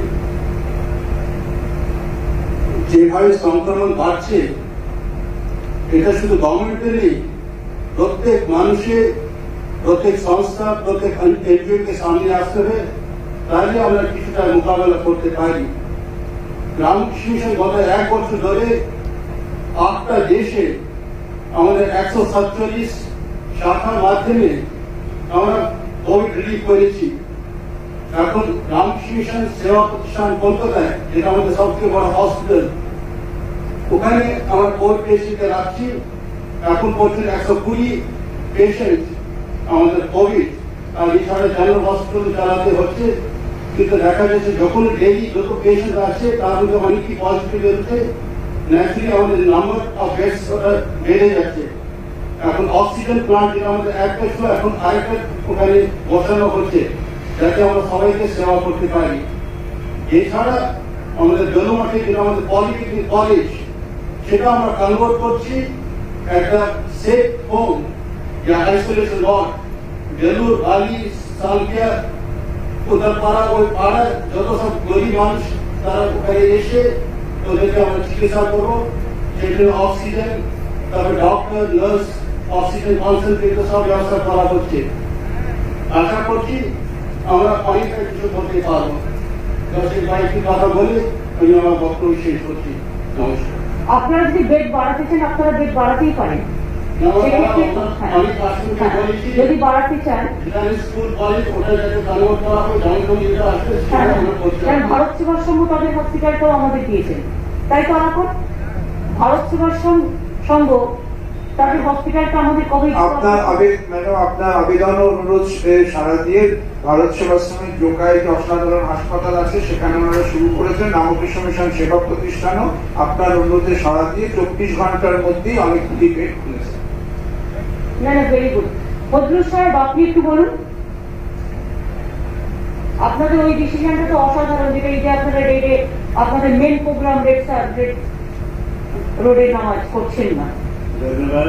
যেভাবে সংক্রমণ বাড়ছে, এটা শুধু গভর্নমেন্টের নেই, প্রত্যেক মানুষের, প্রত্যেক সংস্থা, প্রত্যেক এনজিওকে সামনে আসতে হবে, তাহলে আমরা কিছুটা মোকাবেলা করতে পারি। রামকৃষ্ণ মিশন গত এক বছর ধরে আটটা দেশে আমাদের একশো সাতচল্লিশ শাখার মাধ্যমে আমরা কোভিড রিলিফ করেছি। এখন রামকৃষ্ণ মিশন সেবা প্রতিষ্ঠান কলকাতায়, যেটা আমাদের সবচেয়ে বড় হসপিটাল, ওখানে আমরা কোভিড পেশেন্টকে রাখছি। এখন পর্যন্ত একশো কুড়ি পেশেন্ট আমাদের কোভিড, আর এছাড়া জেনারেল হসপিটাল চালাতে হচ্ছে। কিন্তু দেখা যাচ্ছে যখন ডেইলি যত পেশেন্ট আসছে তার মধ্যে অনেকই পজিটিভ হচ্ছে, ন্যাচারালি আমাদের নাম্বার অফ বেডস বেড়ে যাচ্ছে। এখন অক্সিজেন প্লান্ট যেটা আমাদের একটা ছিল, এখন আরেকটা ওখানে বসানো হচ্ছে, যাতে আমরা সবাইকে সেবা করতে পারি। এছাড়া আমাদের জনমাঠে যেটা আমাদের পলিটেকনিক কলেজ, সেটা আমরা কনভার্ট করছি একটা সেফ হোম, যা আইসোলেশন ওয়ার্ড। বেলুর, বালি, সালকিয়া, উত্তরপাড়া, ওই পাড়ার যত সব গরিব মানুষ, তারা ওখানে এসে ওদেরকে আমরা চিকিৎসা করবো। সেখানে অক্সিজেন, তারপরে ডক্টর, নার্স, অক্সিজেন কনসেন্ট্রেটর সব ব্যবস্থা করা হচ্ছে। আশা করছি আমরা অনেকটা কিছু করতে পারবো। সেই কয়েকটি কথা বলে আমি আমার বক্তব্য শেষ করছি। নমস্কার। আপনারা যদি বেড বাড়াতে চান, আপনারা বেড বাড়াতেই পারেন। যদি বাড়াতে চান, স্কুল কলেজ ওটা যাতে কনভার্ট করা হয়, জনগণ আসবে, ভারত সেবাশ্রম তাদের হসপিটালটাও আমাদের দিয়েছেন, তাই তো এখন ভারত সেবাশ্রম সংঘ তাদের হসপিটালটা আমাদের কবে। আপনার ম্যাডাম আপনার আবেদন ও অনুরোধ সারা দিয়ে ভারত সেবাশ্রমের জোকায় যে অসাধারণ হাসপাতাল আছে, সেখানে ওনারা শুরু করেছেন। রামকৃষ্ণ মিশন সেবা প্রতিষ্ঠানও আপনার অনুরোধে সারা দিয়ে চব্বিশ ঘন্টার মধ্যেই অনেকগুলি বেড খুলেছে। না না, ভেরি গুড। ফজলুল সাহেব, আপনি একটু বলুন। আপনাদের ওই ডিসিশনটা তো অসাধারণ, যেটা এই যে আপনারা রেডে আপনাদের main programme red sir red রোডে নামাজ করছেন না। ধন্যবাদ।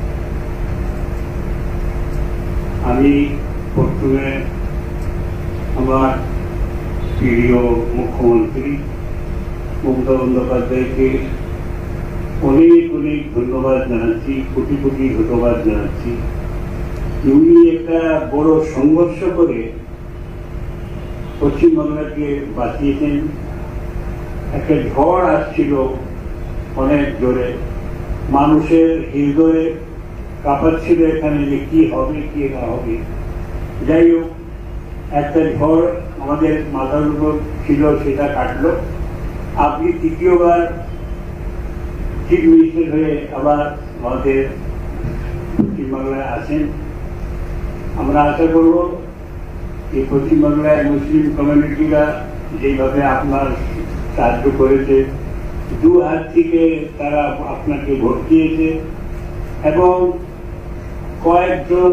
আমি প্রথমে আমার প্রিয় মুখ্যমন্ত্রী মমতা বন্দ্যোপাধ্যায়কে অনেক অনেক ধন্যবাদ জানাচ্ছি, কোটি কোটি ধন্যবাদ জানাচ্ছি। উনি একটা বড় সংঘর্ষ করে পশ্চিমবাংলাকে বাঁচিয়েছেন। একটা ঝড় আসছিল অনেক জোরে, মানুষের হৃদয়ে কাঁপাচ্ছিল এখানে যে কি হবে কি না হবে। যাই হোক, একটা ঝড় আমাদের মাথার উপর ছিল, সেটা কাটলো। আপনি তৃতীয়বার চিফ মিনিস্টার হয়ে আবার আমাদের পশ্চিমবাংলায় আসেন। আমরা আশা করব যে পশ্চিমবাংলায় মুসলিম কমিউনিটিরা যেভাবে আপনার সাহায্য করেছে, দু হাত থেকে তারা আপনাকে ভোট দিয়েছে, এবং কয়েকজন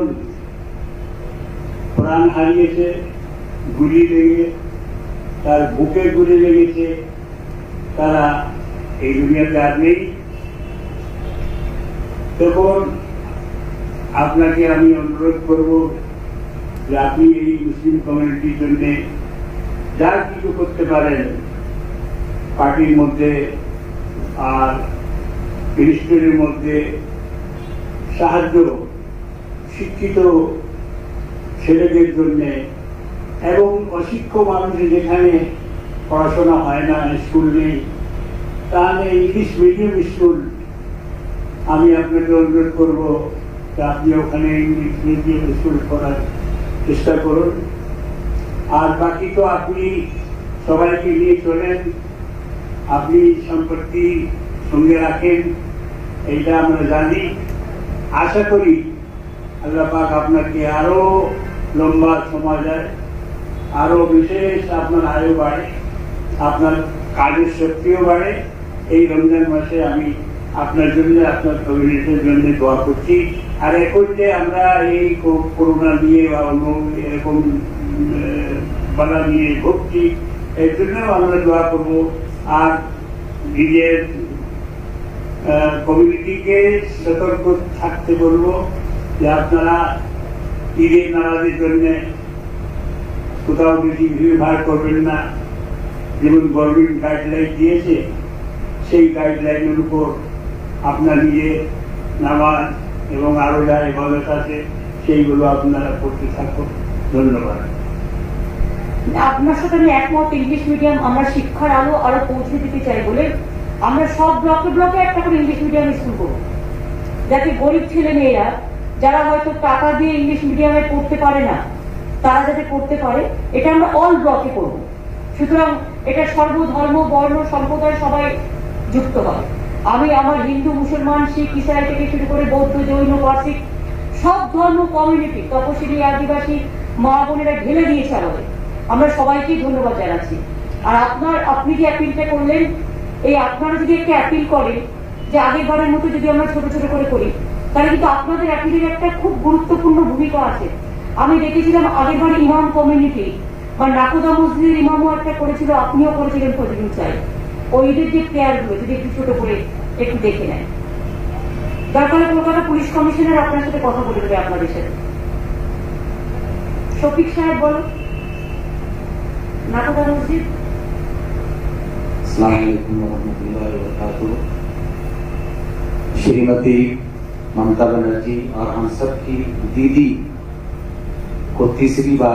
প্রাণ হারিয়েছে গুলি লেগে, তার বুকে গুলি লেগেছে, তারা এই দুনিয়াতে আর নেই। তখন আপনাকে আমি অনুরোধ করব যে আপনি এই মুসলিম কমিউনিটির জন্য যা কিছু করতে পারেন পার্টির মধ্যে আর মিনিস্ট্রির মধ্যে সাহায্য শিক্ষিত ছেলেদের জন্য এবং অশিক্ষিত মানুষ যেখানে পড়াশোনা হয় না, স্কুল নেই, তাহলে ইংলিশ মিডিয়াম স্কুল আমি আপনাকে অনুরোধ করবো যে আপনি ওখানে ইংলিশ মিডিয়াম স্কুল করার চেষ্টা করুন। আর বাকি তো আপনি সবাইকে নিয়ে চলেন, আপনি সম্পত্তি সঙ্গে রাখেন, এইটা আমরা জানি। আশা করি আল্লাহ পাক আপনাকে আরো লম্বা সময় দেয়, আরো বিশেষ আপনার আয়ু বাড়ে, আপনার কাজের শক্তিও বাড়ে। এই রমজান মাসে আমি আপনার জন্য, আপনার কমিউনিটির জন্য দোয়া করছি। আর এখন যে আমরা এই করোনা নিয়ে বা অন্য এরকম বাধা নিয়ে ভুগছি, এর জন্য আমরা দোয়া করবো। আর নিজের কমিউনিটিকে সতর্ক থাকতে বলবো যে আপনারা ঈদের নামাজের জন্য কোথাও বেশি ভিড় ভাড় করবেন না। যেমন গভর্নমেন্ট গাইডলাইন দিয়েছে, সেই গাইডলাইনের উপর আপনার নিজের নামাজ এবং আরো যা ইবাদত আছে সেইগুলো আপনারা করতে থাকুন। ধন্যবাদ। আপনার সাথে আমি একমত। ইংলিশ মিডিয়াম আমরা শিক্ষার আলো আরো পৌঁছে দিতে চাই বলে আমরা সব ব্লকে ব্লকে একটা করে ইংলিশ মিডিয়াম স্কুল করবো, যাতে গরিব ছেলে মেয়েরা যারা হয়তো টাকা দিয়ে ইংলিশ মিডিয়ামে পড়তে পারে না, তারা যাতে পড়তে পারে, এটা আমরা অল ব্লকে করবো। সুতরাং এটা সর্বধর্ম বর্ণ সম্প্রদায় সবাই যুক্ত হবে। আমি আমার হিন্দু মুসলমান শিখ ইসরায়েল থেকে শুরু করে বৌদ্ধ জৈন পার্সিক সব ধর্ম কমিউনিটি, তপশিলি আদিবাসী মা বোনেরা ঢেলে দিয়েছে আমাদের। আমরা সবাইকেই ধন্যবাদ জানাচ্ছি। আর আপনার আপনি যে অ্যাপিলটা করলেন, এই আপনারা যদি একটা অ্যাপিল করেন যে আগেরবারের মতো যদি আমরা ছোট ছোট করে করি, তাহলে কিন্তু আপনাদের অ্যাপিলের একটা খুব গুরুত্বপূর্ণ ভূমিকা আছে। আমি দেখেছিলাম আগেরবার ইমাম কমিউনিটি বা নাকুদা মসজিদের ইমামও একটা করেছিল, আপনিও করেছিলেন ফজলুল সাহেব। ওইদের যে প্লেয়ার গুলো যদি একটু ছোট করে একটু দেখে নেন, দরকার কলকাতা পুলিশ কমিশনার আপনার সাথে কথা বলে দেবে আপনাদের সাথে। শফিক সাহেব বলো, নাকুদা মসজিদ। अस्सलाम वालेकुम रहमतुल्लाहि व बरकातुहू। श्रीमती ममता बनर्जी और हम सब की दीदी को तीसरी बार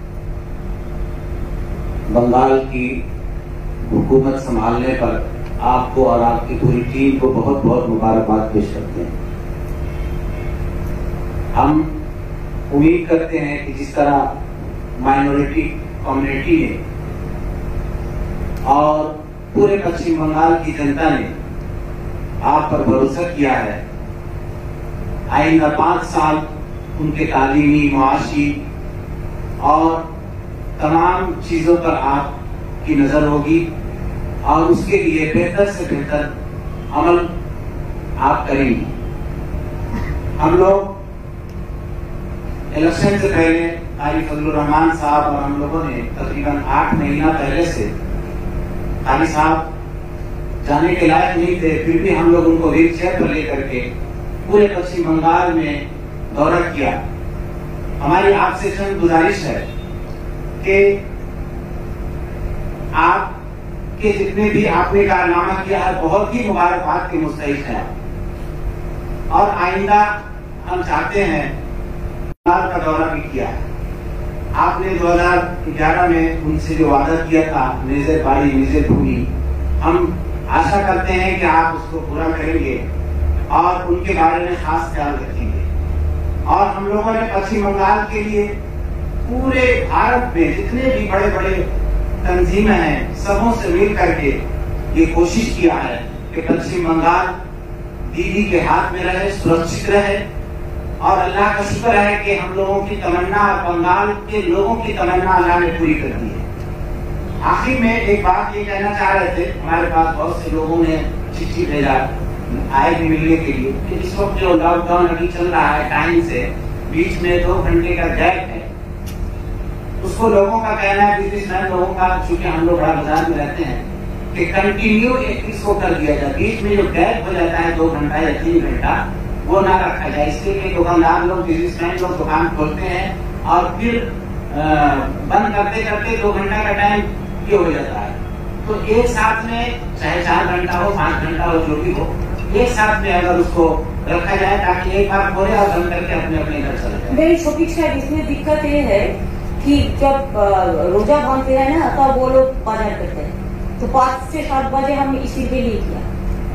बंगाल की हुकूमत संभालने पर आपको और आपकी पूरी टीम को बहुत बहुत मुबारकबाद पेश करते हैं। हम उम्मीद करते हैं कि जिस तरह माइनॉरिटी कम्युनिटी ने और पूरे पश्चिम बंगाल की जनता ने आप पर भरोसा किया है, आइंदा पांच साल उनके तालीमी, मुआशी और तमाम चीजों पर आपकी नजर होगी और उसके लिए बेहतर से बेहतर अमल आप करेंगी। हम लोग इलेक्शन से पहले कारी फजलुर रहमान साहब और हम लोगों ने तकरीबन आठ महीना पहले से कारी साहब जाने के लायक नहीं थे, फिर भी हम लोग उनको व्हील चेयर पर लेकर के पूरे पश्चिम बंगाल में दौरा किया। हमारी आपसे चंद गुजारिश है कि आपके जितने भी आपने कारनामा किया है बहुत ही मुबारकबाद के मुस्तहिक है और आइंदा हम चाहते हैं बंगाल का दौरा भी किया है। आपने दो हज़ार ग्यारह में उनसे जो वादा किया था निजे बाड़ी निजे भूमि, हम आशा करते हैं कि आप उसको पूरा करेंगे और उनके बारे में खास ख्याल रखेंगे। और हम लोगों ने पश्चिम बंगाल के लिए पूरे भारत में जितने भी बड़े बड़े तंजीमें हैं सबों से मिल करके ये कोशिश किया है कि पश्चिम बंगाल दीदी के हाथ में रहे, सुरक्षित रहे। और अल्लाह का शुक्र है कि हम लोगों की तमन्ना, बंगाल के लोगों की तमन्ना अल्लाह ने पूरी कर दी है। आखिर में एक बात ये कहना चाह रहे थे, हमारे पास बहुत से लोगों ने चिट्ठी भेजा आए भी मिलने के लिए कि इस वक्त जो लॉकडाउन अभी चल रहा है टाइम से बीच में दो घंटे का गैप है, उसको लोगों का कहना है, बिजनेसमैन लोगों का, चूंकि हम लोग बड़ा बाजार में रहते हैं, कि कंटिन्यू एक इसको कर दिया जाए। बीच में जो गैप हो जाता है दो घंटा या तीन घंटा, वो ना रखा जाए। इसलिए कि दुकानदार लोग, बिजनेसमैन लोग दुकान खोलते हैं और फिर बंद करते करते दो घंटा का टाइम ये हो जाता है। तो एक साथ में चाहे चार घंटा हो, पांच घंटा हो, जो भी हो, एक साथ में अगर उसको रखा जाए ताकि एक बार खोले और बंद करके अपने अपने घर चले जाए। मेरी छोटी शायद इसमें दिक्कत ये है कि जब रोजा भांगते हैं ना तब वो लोग बाजार करते हैं, तो पाँच से सात बजे हम इसी के लिए किया।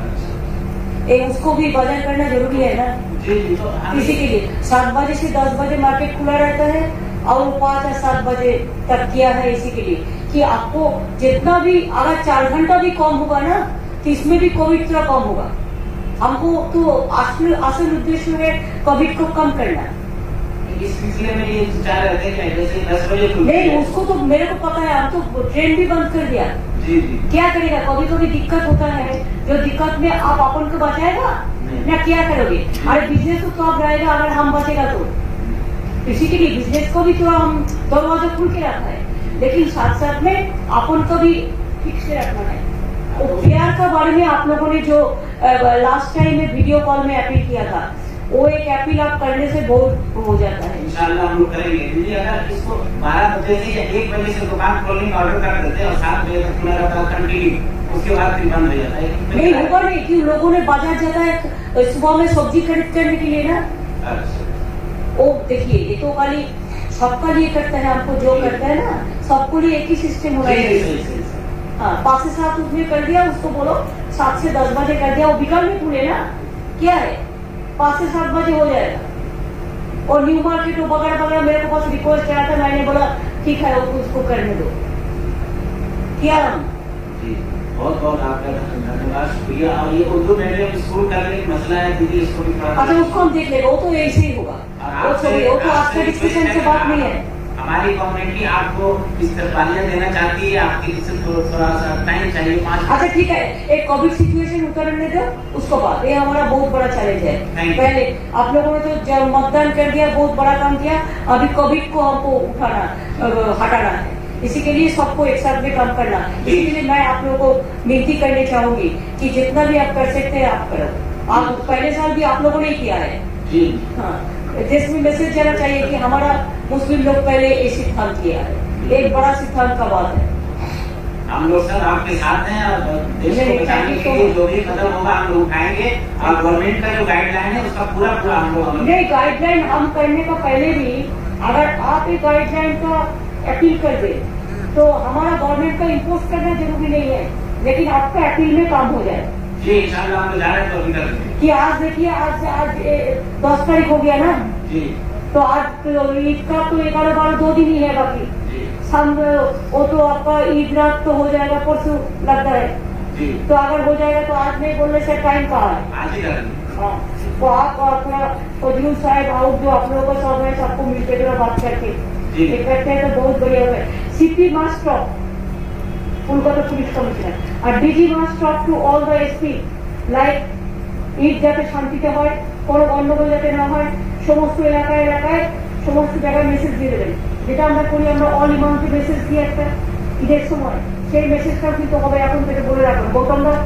ए, उसको भी बाजार करना जरूरी है ना। जी जी। तो इसी के लिए सात बजे से दस बजे मार्केट खुला रहता है और वो पाँच या सात बजे तक किया है, इसी के लिए कि आपको जितना भी अगर चार घंटा भी कम होगा ना तो इसमें भी कोविड थोड़ा कम होगा। हमको तो असल असल उद्देश्य है कोविड को कम करना। इस सिलसिले में ये विचार रहते हैं जैसे दस बजे नहीं, उसको तो मेरे को पता है, हम तो ट्रेन भी बंद कर दिया। जी जी। क्या करेगा, कभी कभी दिक्कत होता है, जो दिक्कत में आप अपन को बचाएगा ना, क्या करोगे? अरे बिजनेस तो कब रहेगा अगर हम बचेगा तो। इसी के लिए बिजनेस को भी थोड़ा हम दरवाजा खुल के रखा है, लेकिन साथ साथ में अपन को भी ठीक से रखना है। फेयर का बारे में आप लोगों ने जो लास्ट टाइम में वीडियो कॉल में अपील किया था, वो एक अपील आप करने से बहुत हो जाता है। इंशाल्लाह हम लोग करेंगे। दीदी अगर इसको बारह बजे से या एक बजे से दुकान खोलने का ऑर्डर कर देते हैं और सात बजे तक खुला रहता है कंटिन्यू, उसके बाद फिर बंद हो जाता है। नहीं होगा नहीं, कि लोगों ने बाजार जाता है सुबह में सब्जी खरीद करने के लिए ना। वो देखिए, ये तो खाली सबका लिए करता है, हमको जो करता है ना सबको लिए एक ही सिस्टम होना चाहिए। हाँ, पाँच से सात उसने कर दिया, उसको बोलो सात से दस बजे कर दिया, वो बिकल में खुले ना, क्या है पाँच से सात बजे हो जाएगा। और न्यू मार्केट वगैरह वगैरह मेरे को पास रिक्वेस्ट करा था, मैंने बोला ठीक है उसको करने दो। क्या हम बहुत बहुत आपका धन्यवाद, शुक्रिया। और ये उर्दू मीडियम स्कूल का एक मसला है दीदी, इसको भी अच्छा उसको हम देख लेगा, वो तो ऐसे ही होगा, वो तो आपका डिस्कशन से बात नहीं है। हमारी कम्युनिटी आपको इस तरह पालियां देना चाहती है, आपके लिए थोड़ा सा टाइम चाहिए, पाँच। अच्छा ठीक है, एक कोविड सिचुएशन उतरने दो, उसको बाद ये हमारा बहुत बड़ा चैलेंज है। पहले आप लोगों ने तो जब मतदान कर दिया, बहुत बड़ा काम किया, अभी कोविड को हमको उठाना हटाना है, इसी के लिए सबको एक साथ में काम करना। इसीलिए मैं आप लोगों को विनती करनी चाहूंगी कि जितना भी आप कर सकते हैं आप करो। आप पहले साल भी आप लोगों ने किया है। हाँ, देश में मैसेज जाना चाहिए कि हमारा मुस्लिम लोग पहले ये सिद्धांत किया है, एक बड़ा सिद्धांत का बात है। हम लोग सर आपके साथ हैं और देश को बचाने के लिए जो भी कदम होगा हम लोग उठाएंगे, और गवर्नमेंट का जो गाइडलाइन है उसका पूरा पूरा हम लोग नहीं, गाइडलाइन हम करने का पहले भी अगर आप एक गाइडलाइन का अपील कर दे तो हमारा गवर्नमेंट का इम्पोज करना जरूरी नहीं है, लेकिन आपका अपील में काम हो जाए। जी इंशाल्लाह हम जा रहे हैं तो अभी तक कि आज देखिए, आज आज दस तारीख हो गया ना जी, तो आज तो ईद का तो ग्यारह बारह दो दिन ही है बाकी। हम वो तो आपका ईद रात तो हो जाएगा, परसों लगता है जी, तो अगर हो जाएगा तो आज नहीं बोलने से टाइम कहाँ है। आज ही करेंगे। हाँ, तो आप अपना फजलू साहब आउट जो आप लोगों का सब है, सबको मिलकर जरा बात करके ये करते हैं तो बहुत बढ़िया है। CP must talk, Kolkata police commissioner, और DG must talk to all the SP like Eid যাতে শান্তিতে হয়, কোনো গন্ডগোল যাতে না হয়, সমস্ত এলাকায় এলাকায় সমস্ত জায়গায় মেসেজ দিয়ে দেবেন, যেটা আমরা করি। আমরা অল ইমামকে মেসেজ দিই একটা ঈদের সময়, সেই মেসেজটাও কিন্তু হবে এখন থেকে বলে রাখুন। গৌতম দা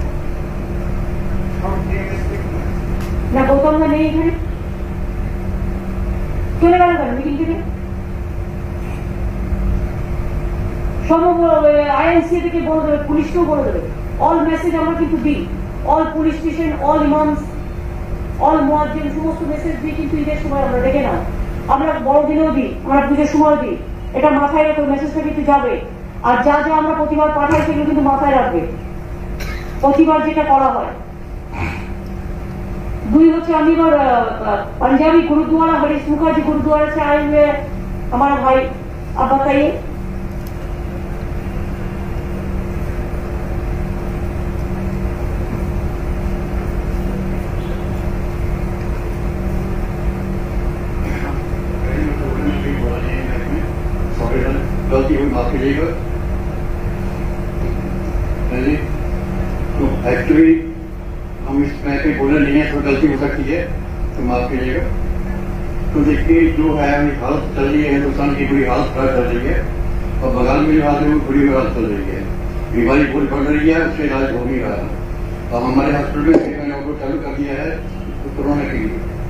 না, গৌতম দা নেই এখানে, চলে গেল কেন মিটিং থেকে? সব আইএনসি থেকে বলে দেবে, পুলিশকেও বলে দেবে, অল মেসেজ আমরা কিন্তু দিই, all police station, all imams, all muezzin সমস্ত মেসেজ দিই কিন্তু ঈদের সময়। আমরা দেখে নাও, আমরা বড়দিনেও দিই, আমরা পুজোর সময় দিই, এটা মাথায় রাখো, মেসেজটা কিন্তু যাবে। আর যা যা আমরা প্রতিবার পাঠাই সেগুলো কিন্তু মাথায় রাখবে, প্রতিবার যেটা করা হয়। দুই হচ্ছে আমি এবার পাঞ্জাবি गुरुद्वारा हरीश मुखर्जी गुरुद्वारा से आए हुए हमारा भाई, आप बताइए। गलती हुई माफ कीजिएगा। तो एक्चुअली हम इस तरह के बोलने नहीं है, तो गलती हो सकती है, तो माफ कीजिएगा। तो देखिए जो है अभी हालत चल रही है, हिंदुस्तान की बुरी हालत खराब चल रही है, और बंगाल में जो हालत है वो बुरी हालत चल रही है, बीमारी बहुत बढ़ रही है, उससे इलाज हो नहीं रहा। और हमारे हॉस्पिटल में मैंने ऑर्डर चालू कर दिया है तो कोरोना के लिए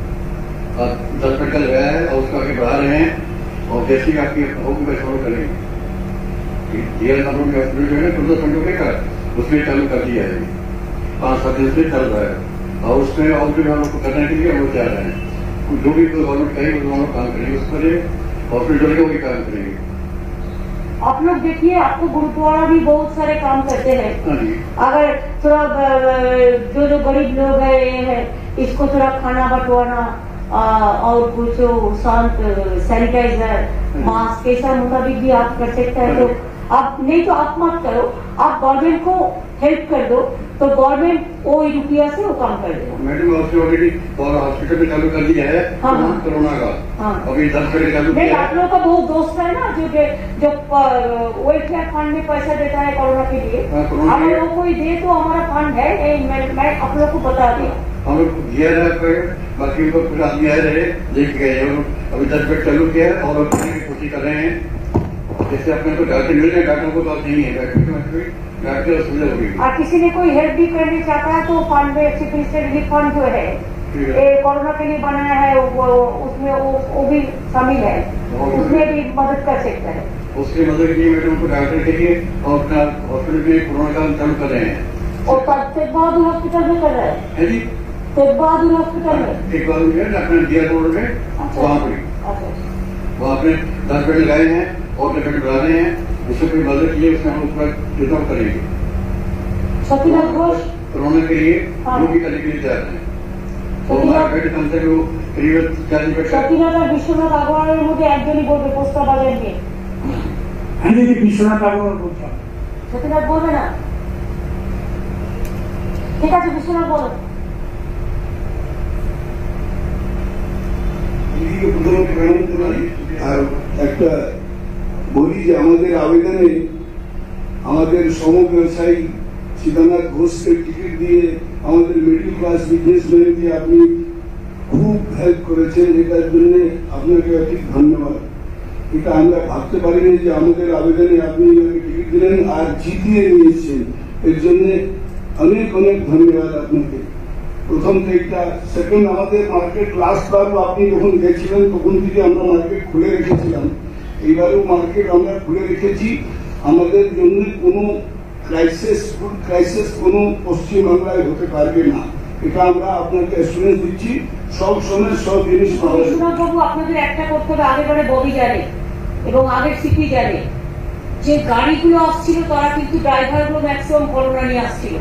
दस बेड का लगाया है और उसको आगे बढ़ा रहे हैं और जैसे ही आपकी होगी वैसे फॉलो करेंगे। डीएल नंबर में हॉस्पिटल जो है ना टू थाउजेंड ट्वेंटी का उसमें चालू कर दिया है, पाँच सात दिन से चल रहा है और उसमें और जो हम लोग करने के लिए हम लोग जा रहे हैं। जो भी गवर्नमेंट कहेगी वो हम लोग काम करेंगे, उस पर हॉस्पिटल के वही काम करेंगे। आप लोग देखिए, आपको गुरुद्वारा भी बहुत सारे काम करते हैं। अगर थोड़ा जो जो गरीब लोग है इसको थोड़ा खाना बंटवाना और कुछ शांत सैनिटाइजर मास्क ऐसा मुताबिक भी आप कर सकते हैं। तो आप नहीं तो आप मत करो, आप गवर्नमेंट को हेल्प कर दो तो गवर्नमेंट वो रुपया से वो काम कर देगा। मैडम ऑलरेडी हॉस्पिटल में चालू कर दिया है कोरोना का। हाँ। अभी दस बेड चालू नहीं, आप लोगों का बहुत दोस्त है ना जो जो वेलफेयर फंड में पैसा देता है कोरोना के लिए। हम लोगों को दे तो हमारा फंड है, मैं आप लोग को बता दिया। हम लोग दिया है, बाकी उनको कुछ आदमी आए रहे देख गए, अभी दस बेड चालू किया है और कोशिश कर रहे हैं। जैसे अपने को डॉक्टर मिल रहे, डॉक्टर को बात नहीं है, डॉक्टर सुविधा होगी। और किसी ने कोई हेल्प भी करना चाहता है तो फंड में चीफ मिनिस्टर रिलीफ फंड जो है कोरोना के लिए बनाया है वो उसमें वो, वो भी शामिल है, उसमें भी मदद कर सकता है। उसकी मदद के लिए मैडम को डॉक्टर के लिए और अपना हॉस्पिटल में कोरोना का चालू कर रहे हैं और तेग बहादुर हॉस्पिटल में कर रहा है जी, तेग बहादुर हॉस्पिटल में तेग बहादुर में अपने दिया रोड में वहाँ पर वहाँ पे दस बेड लगाए हैं और बेड बढ़ा रहे हैं। उससे कोई मदद की है उसमें हम उसका चुनाव करेंगे। सतीनाथ घोष कोरोना के लिए जो भी करने के लिए तैयार है और बेड कम से कम करीब चालीस बेड। सतीनाथ और विश्वनाथ আগরওয়ালের মধ্যে একজনই বলবে প্রস্তাব আগে নিয়ে। হ্যাঁ দিদি, বিশ্বনাথ আগরওয়াল বলছেন। সতীনাথ বলবে না? ঠিক আছে, বিশ্বনাথ বলো। দিদিকে প্রথমে প্রণাম জানাই আর একটা বলি যে আমাদের আবেদনে আমাদের সমব্যবসায়ী সীতানাথ ঘোষকে টিকিট দিয়ে আমাদের মিডিল ক্লাস বিজনেসম্যানকে আপনি খুব হেল্প করেছেন, এটার জন্য আপনাকে অধিক ধন্যবাদ। এটা আমরা ভাবতে পারিনি যে আমাদের আবেদনে আপনি টিকিট দিলেন আর জিতিয়ে নিয়ে এসেছেন, এর জন্য অনেক অনেক ধন্যবাদ আপনাকে। প্রথম দিকটা। সেকেন্ড, আমাদের মার্কেট লাস্ট বারও আপনি যখন গেছিলেন তখন থেকে আমরা মার্কেট খুলে রেখেছিলাম, এইবারেও মার্কেট আমরা খুলে রেখেছি। আমাদের জন্য কোনো ক্রাইসিস ফুড ক্রাইসিস কোনো পশ্চিমবাংলায় হতে পারবে না, এটা আমরা আপনাকে অ্যাসুরেন্স দিচ্ছি। সব সময় সব জিনিস পাওয়া যাবে। বাবু, আপনাদের একটা করতে হবে, আগেবারে ববি জানে এবং আগের সিপি জানে যে গাড়িগুলো আসছিল তারা কিন্তু ড্রাইভারগুলো ম্যাক্সিমাম করোনা নিয়ে আসছিল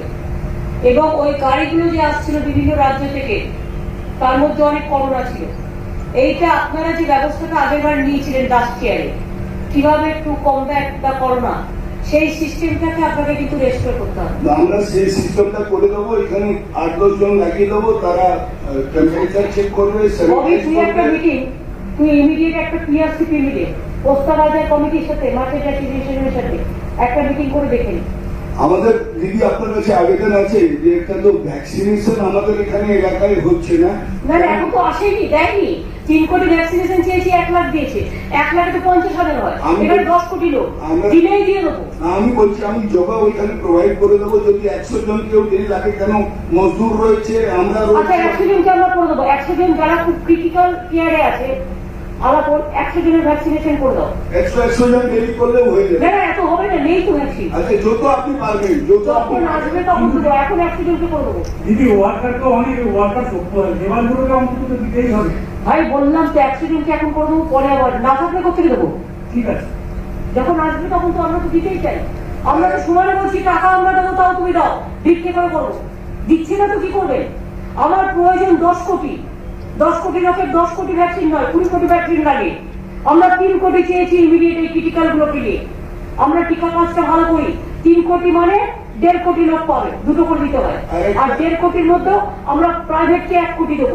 এবং ওই গাড়িগুলো যে আসছিল বিভিন্ন রাজ্য থেকে তার মধ্যে অনেক করোনা ছিল। এইটা আপনারা যে ব্যবস্থাটা আগেরবার নিয়েছিলেন লাস্ট ইয়ারে কিভাবে একটু কমব্যাট দ্য করোনা, সেই সিস্টেমটাকে আপনাকে কিন্তু রেস্টোর করতে হবে। আমরা সেই সিস্টেমটা করে দেবো, এখানে আট দশ জন লাগিয়ে দেবো, তারা টেম্পারেচার চেক করবে। তুই একটা মিটিং, তুই ইমিডিয়েট একটা পিআরসিপি মিটিং পোস্তাবাজার কমিটির সাথে মার্কেট অ্যাসোসিয়েশনের সাথে একটা মিটিং করে দেখে নিন। আমাদের দিদি আপনার কাছে আবেদন আছে যে একটা তো ভ্যাকসিনেশন আমাদের এখানে এলাকায় হচ্ছে না। না না, এখন তো আসেনি, দেয়নি। তিন কোটি ভ্যাকসিনেশন চেয়েছি, এক লাখ দিয়েছে। এক লাখে তো পঞ্চাশ হাজার হয়, এখানে দশ কোটি লোক দিলেই দিয়ে দেবো। আমি বলছি আমি জবা ওইখানে প্রোভাইড করে দেবো। যদি একশো জন কেউ দেরি লাগে, কেন মজদুর রয়েছে, আমরা আচ্ছা একশো জনকে আমরা করে দেবো। একশো জন যারা খুব ক্রিটিক্যাল কেয়ারে আছে আলাদা একশো জনের ভ্যাকসিনেশন করে দাও। একশো একশো জন দেরি করলেও হয়ে যাবে। না না, এত হবে না, নেই তো ভ্যাকসিন। আচ্ছা যত আপনি পারবেন, যত যখন আসবে তখন দেবো। এখন একশো জনকে করে দেবো। দিদি ওয়ার্কার তো অনেক ওয়ার্কার লেবারগুলোকে অন্তত দিতেই হবে। ভাই বললাম তো একশো জনকে এখন করে দেবো, পরে আবার না থাকলে কোথেকে দেবো? ঠিক আছে, যখন আসবে তখন তো আমরা তো দিতেই চাই। আমরা তো সমানে বলছি টাকা আমরা দেবো, তাও তুমি দাও, ভিক্ষে করে করবো। দিচ্ছি না তো কি করবে? আমার প্রয়োজন দশ কোটি, দশ কোটি লোকের দশ কোটি ভ্যাকসিন নয়, কুড়ি কোটি ভ্যাকসিন লাগে। আমরা তিন কোটি চেয়েছি ইমিডিয়েট এই ক্রিটিক্যাল গুলোকে নিয়ে। আমরা টিকা কাজটা ভালো করি, তিন কোটি মানে দেড় কোটি লোক পাবে, দুটো করে দিতে হয়। আর দেড় কোটির মধ্যে আমরা প্রাইভেটকে এক কোটি দেবো।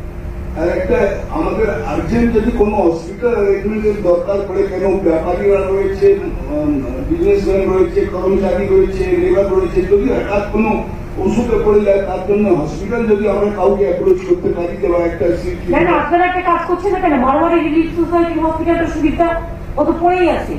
আর একটা আমাদের আর্জেন্ট যদি কোনো হসপিটাল অ্যারেঞ্জমেন্টের দরকার পড়ে, কেন ব্যাপারীরা রয়েছে, বিজনেসম্যান রয়েছে, কর্মচারী রয়েছে, লেবার রয়েছে, যদি হঠাৎ কোনো ওষুধে পড়ে যায় তার জন্য হসপিটাল যদি আমরা কাউকে অ্যাপ্রোচ করতে পারি যে বা একটা সিট। না না, আপনারা একটা কাজ করছেন না কেন? মারোয়ারি রিলিফ সোসাইটি হসপিটালটা সুবিধা ও তো পড়েই আছে।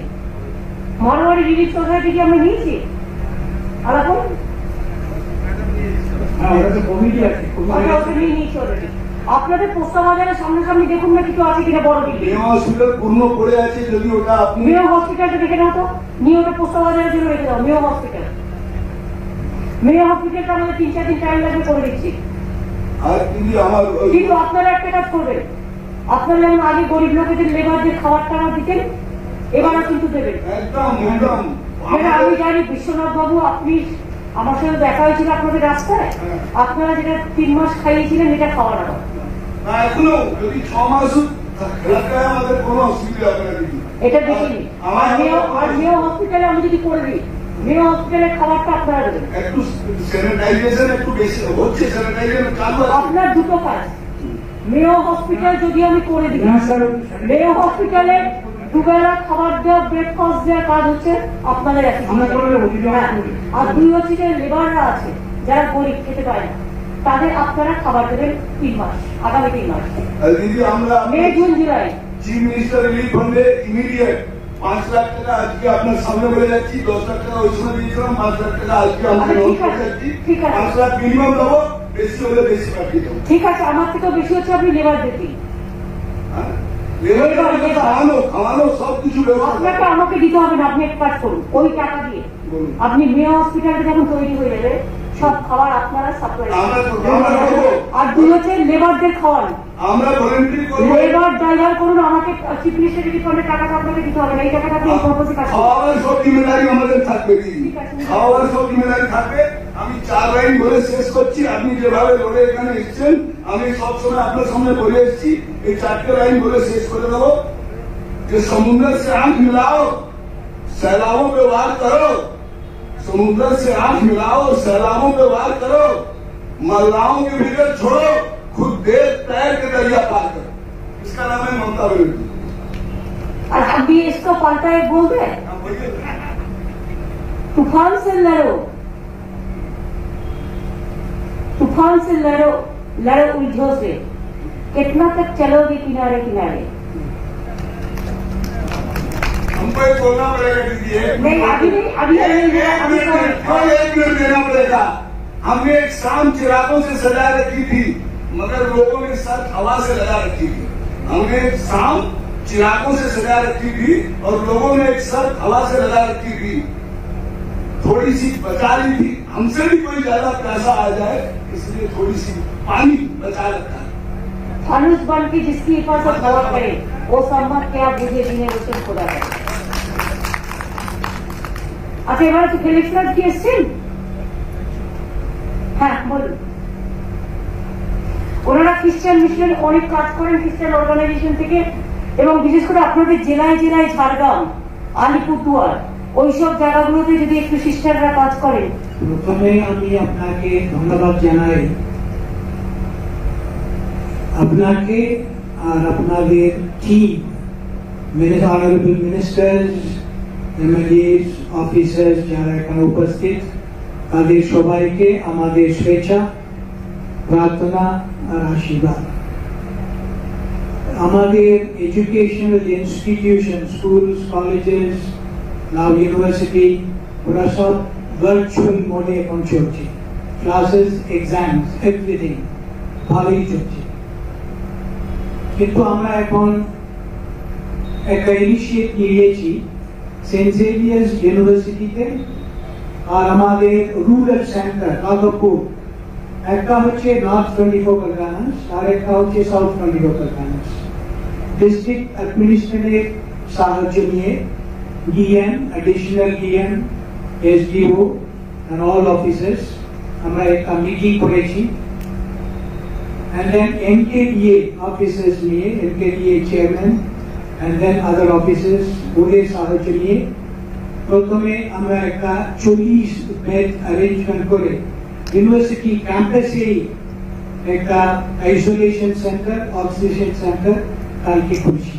মারোয়ারি রিলিফ সোসাইটি কি আমরা নিয়েছি? আর এখন হ্যাঁ ওটা তো কমিটি আছে আমরা ওটা নিয়ে নিয়েছি অলরেডি। আপনাদের পোস্তা বাজারের সামনাসামনি দেখুন না কিছু আছে কিনা বড় বিল্ডিং। মেয়ে হসপিটাল পূর্ণ পড়ে আছে, যদি ওটা আপনি মেয় হসপিটালটা দেখে নাও তো, নিয়ে ওটা পোস্তা বাজারের জন্য রেখে দাও। মেয় হসপিটাল মেয় হসপিটালটা আমাদের তিন চার দিন টাইম লাগবে করে দিচ্ছি। আর যদি আমার ওই- কিন্তু আপনারা একটা কাজ করবেন, আপনারা যেমন আগে গরিব লোকেদের লেবারদের খাবার টাকা দিতেন, এবারও কিন্তু দেবেন। একদম একদম যেটা আমি জানি বিশ্বনাথ বাবু, আপনি আমার সাথে দেখা হয়েছিল আপনাদের রাস্তায়, আপনারা যেটা তিন মাস খাইয়েছিলেন এটা খাওয়া না। না, এখনো যদি ছ মাস খেলাতে হয় আমাদের কোনো অসুবিধা হবে না দিদি। এটা দেখিনি। আমার আর মেয় আর মেয় হসপিটালে আমি যদি করে দিই, মেয় হসপিটালের খাবারটা আপনারা দেবেন। একটু স্যানিটাইজেশন একটু বেশি হচ্ছে, স্যানিটাইজেশন চালু আছে। আপনার দুটো কাজ, মেয় হসপিটাল যদি আমি করে দিই, না স্যার মেয় হসপিটালে দুবেলা খাবার দেওয়া, ব্রেকফাস্ট দেওয়ার কাজ হচ্ছে আপনাদের একটা। আমরা করে দেবো, দিদি, আমরা হ্যাঁ। করে দেবো। আর দুই হচ্ছে যে লেবাররা আছে যারা গরিব খেতে পায় না, তাদের আপনারা খাবার দেবেন তিন মাস, আগামী তিন মাস, আর দিদি আমরা May June July. Chief minister relief ফান্ডে ইমিডিয়েট পাঁচ লাখ টাকা আজকে আপনার সামনে বলে যাচ্ছি, দশ লাখ টাকা ওই সময় দিয়েছিলাম, পাঁচ লাখ টাকা আজকে আমরা আচ্ছা, লঞ্চ ঠিক করে আছে, যাচ্ছি। ঠিক আছে। পাঁচ লাখ মিনিমাম দেবো, বেশি হলে বেশি পাঠিয়ে দেবো। ঠিক আছে, আমার থেকেও বেশি হচ্ছে আপনি লেবার দিন। হ্যাঁ? লেবারদের মধ্যে খাওয়ানো খাওয়ানো সব কিছু ব্যবস্থা আপনাকে করো। আমাকে দিতে হবে না, আপনি এক কাজ করুন, ওই টাকা দিয়ে বলুন। আপনি মেয় হসপিটালটা যখন তৈরি হয়ে যাবে, সব খাবার আপনারা সাপ্লাই আমরা করবো, আমরা করবো। আর দুই হচ্ছে লেবারদের খাওয়ান, আমরা ভলেন্টারি করবো। লেবার ড্রাইভার করুন, আমাকে চিফ মিনিস্টার রিলিফ ফান্ডের টাকাটা আপনাকে দিতে হবে না, এই টাকাটা আপনি এই পারপাসে কাজ করুন। খাওয়ার সব জিম্মেদারি আমাদের থাকবে দিদি, ঠিক আছে। খাওয়ার সব জিম্মেদারি থাকবে। আমি চার লাইন বলে শেষ করছি, আপনি যেভাবে লড়ে এখানে এসছেন আমি সবসময় আপনার সামনে বলে এসেছি, এই চারটে লাইন বলে শেষ করে দেবো कि समुद्र से आंख मिलाओ, सैलाबों पे वार करो, समुद्र से आंख मिलाओ, सैलाबों पे वार करो, मल्लाओं के बिगड़ छोड़ो, खुद देश तैर के दरिया पार करो। इसका नाम है ममता बनर्जी। और हम भी इसको पलटा एक बोल दे, आप बोलिए। तूफान से लड़ो, तूफान से लड़ो, लड़ो उलझो से, कितना तक चलोगे किनारे किनारे। हमको एक बोलना पड़ेगा दीदी, एक नहीं, अभी नहीं, अभी एक- नहीं, एक अभी मिनट sorry, हाँ, एक मिनट देना पड़ेगा। हमने एक शाम चिरागों से सजा रखी थी, मगर लोगों ने सर हवा से लगा रखी थी। हमने एक शाम चिरागों से सजा रखी थी और लोगों ने एक सर हवा से लगा रखी थी, थोड़ी सी बचा ली थी। हमसे भी कोई ज्यादा पैसा आ जाए इसलिए थोड़ी सी पानी बचा रखा है। धनुष बन के जिसकी हिफाजत बहुत करे, वो सम्मत क्या बुझे जिन्हें वचन खुदा करे। আচ্ছা, এবারে তো ফেলিক্সরাজ কি এসছেন? হ্যাঁ বলুন। ওনারা খ্রিস্টান মিশনের অনেক কাজ করেন খ্রিস্টান অর্গানাইজেশন থেকে, এবং বিশেষ করে আপনাদের জেলায় জেলায় ঝাড়গ্রাম, আলিপুরদুয়ার, ওইসব জায়গাগুলোতে যদি একটু সিস্টাররা কাজ করেন। প্রথমে আমি আপনাকে ধন্যবাদ জানাই, আপনাকে আর আপনাদের team, honourable ministers, MLAs, officers যারা এখানে উপস্থিত, তাদের সবাইকে আমাদের শুভেচ্ছা, প্রার্থনা আর আশীর্বাদ। আমাদের educational institution, schools, colleges, now university, ওরা সব ভার্চুয়াল মোডে এখন চলছে। ক্লাসেস, এক্সামস, এভরিথিং ভালোই চলছে। কিন্তু আমরা এখন একটা ইনিশিয়েট নিয়েছি সেন্ট জেভিয়ার্স ইউনিভার্সিটিতে আর আমাদের রুরাল সেন্টার নাগপুর, একটা হচ্ছে নর্থ টোয়েন্টি ফোর পরগানাস আর একটা হচ্ছে south twenty four Parganas. District administrative সাহায্য নিয়ে DM, additional DM, SDO and all officers আমরা একটা মিটিং করেছি, and then N K D A officers নিয়ে, N K D A chairman and then other officers ওদের সাহায্য নিয়ে প্রথমে আমরা একটা চল্লিশ বেড অ্যারেঞ্জমেন্ট করে ইউনিভার্সিটি ক্যাম্পাসে একটা আইসোলেশন সেন্টার, অক্সিজেন সেন্টার কালকে খুলছি।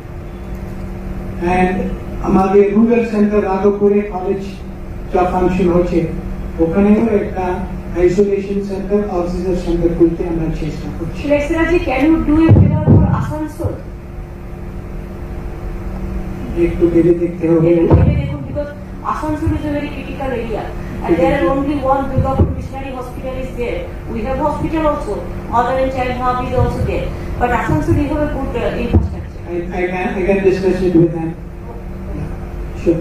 and আমাদের রুরাল সেন্টার রাঘবপুরে কলেজ যা ফাংশন হচ্ছে ওখানেও একটা আইসোলেশন সেন্টার, অক্সিজেন সেন্টার খুলতে আমরা চেষ্টা করছি। ফেলিক্সরাজি, can you do it for Asansol? একটু ভেবে দেখতে হবে। Because Asansol is a very critical area, and there are only one Durgapur Missionary hospital is there. We have hospital also. Mother and child hub is also there. But Asansol, we have a good uh, infrastructure. I, I can I can discuss it with them. Yeah, sure.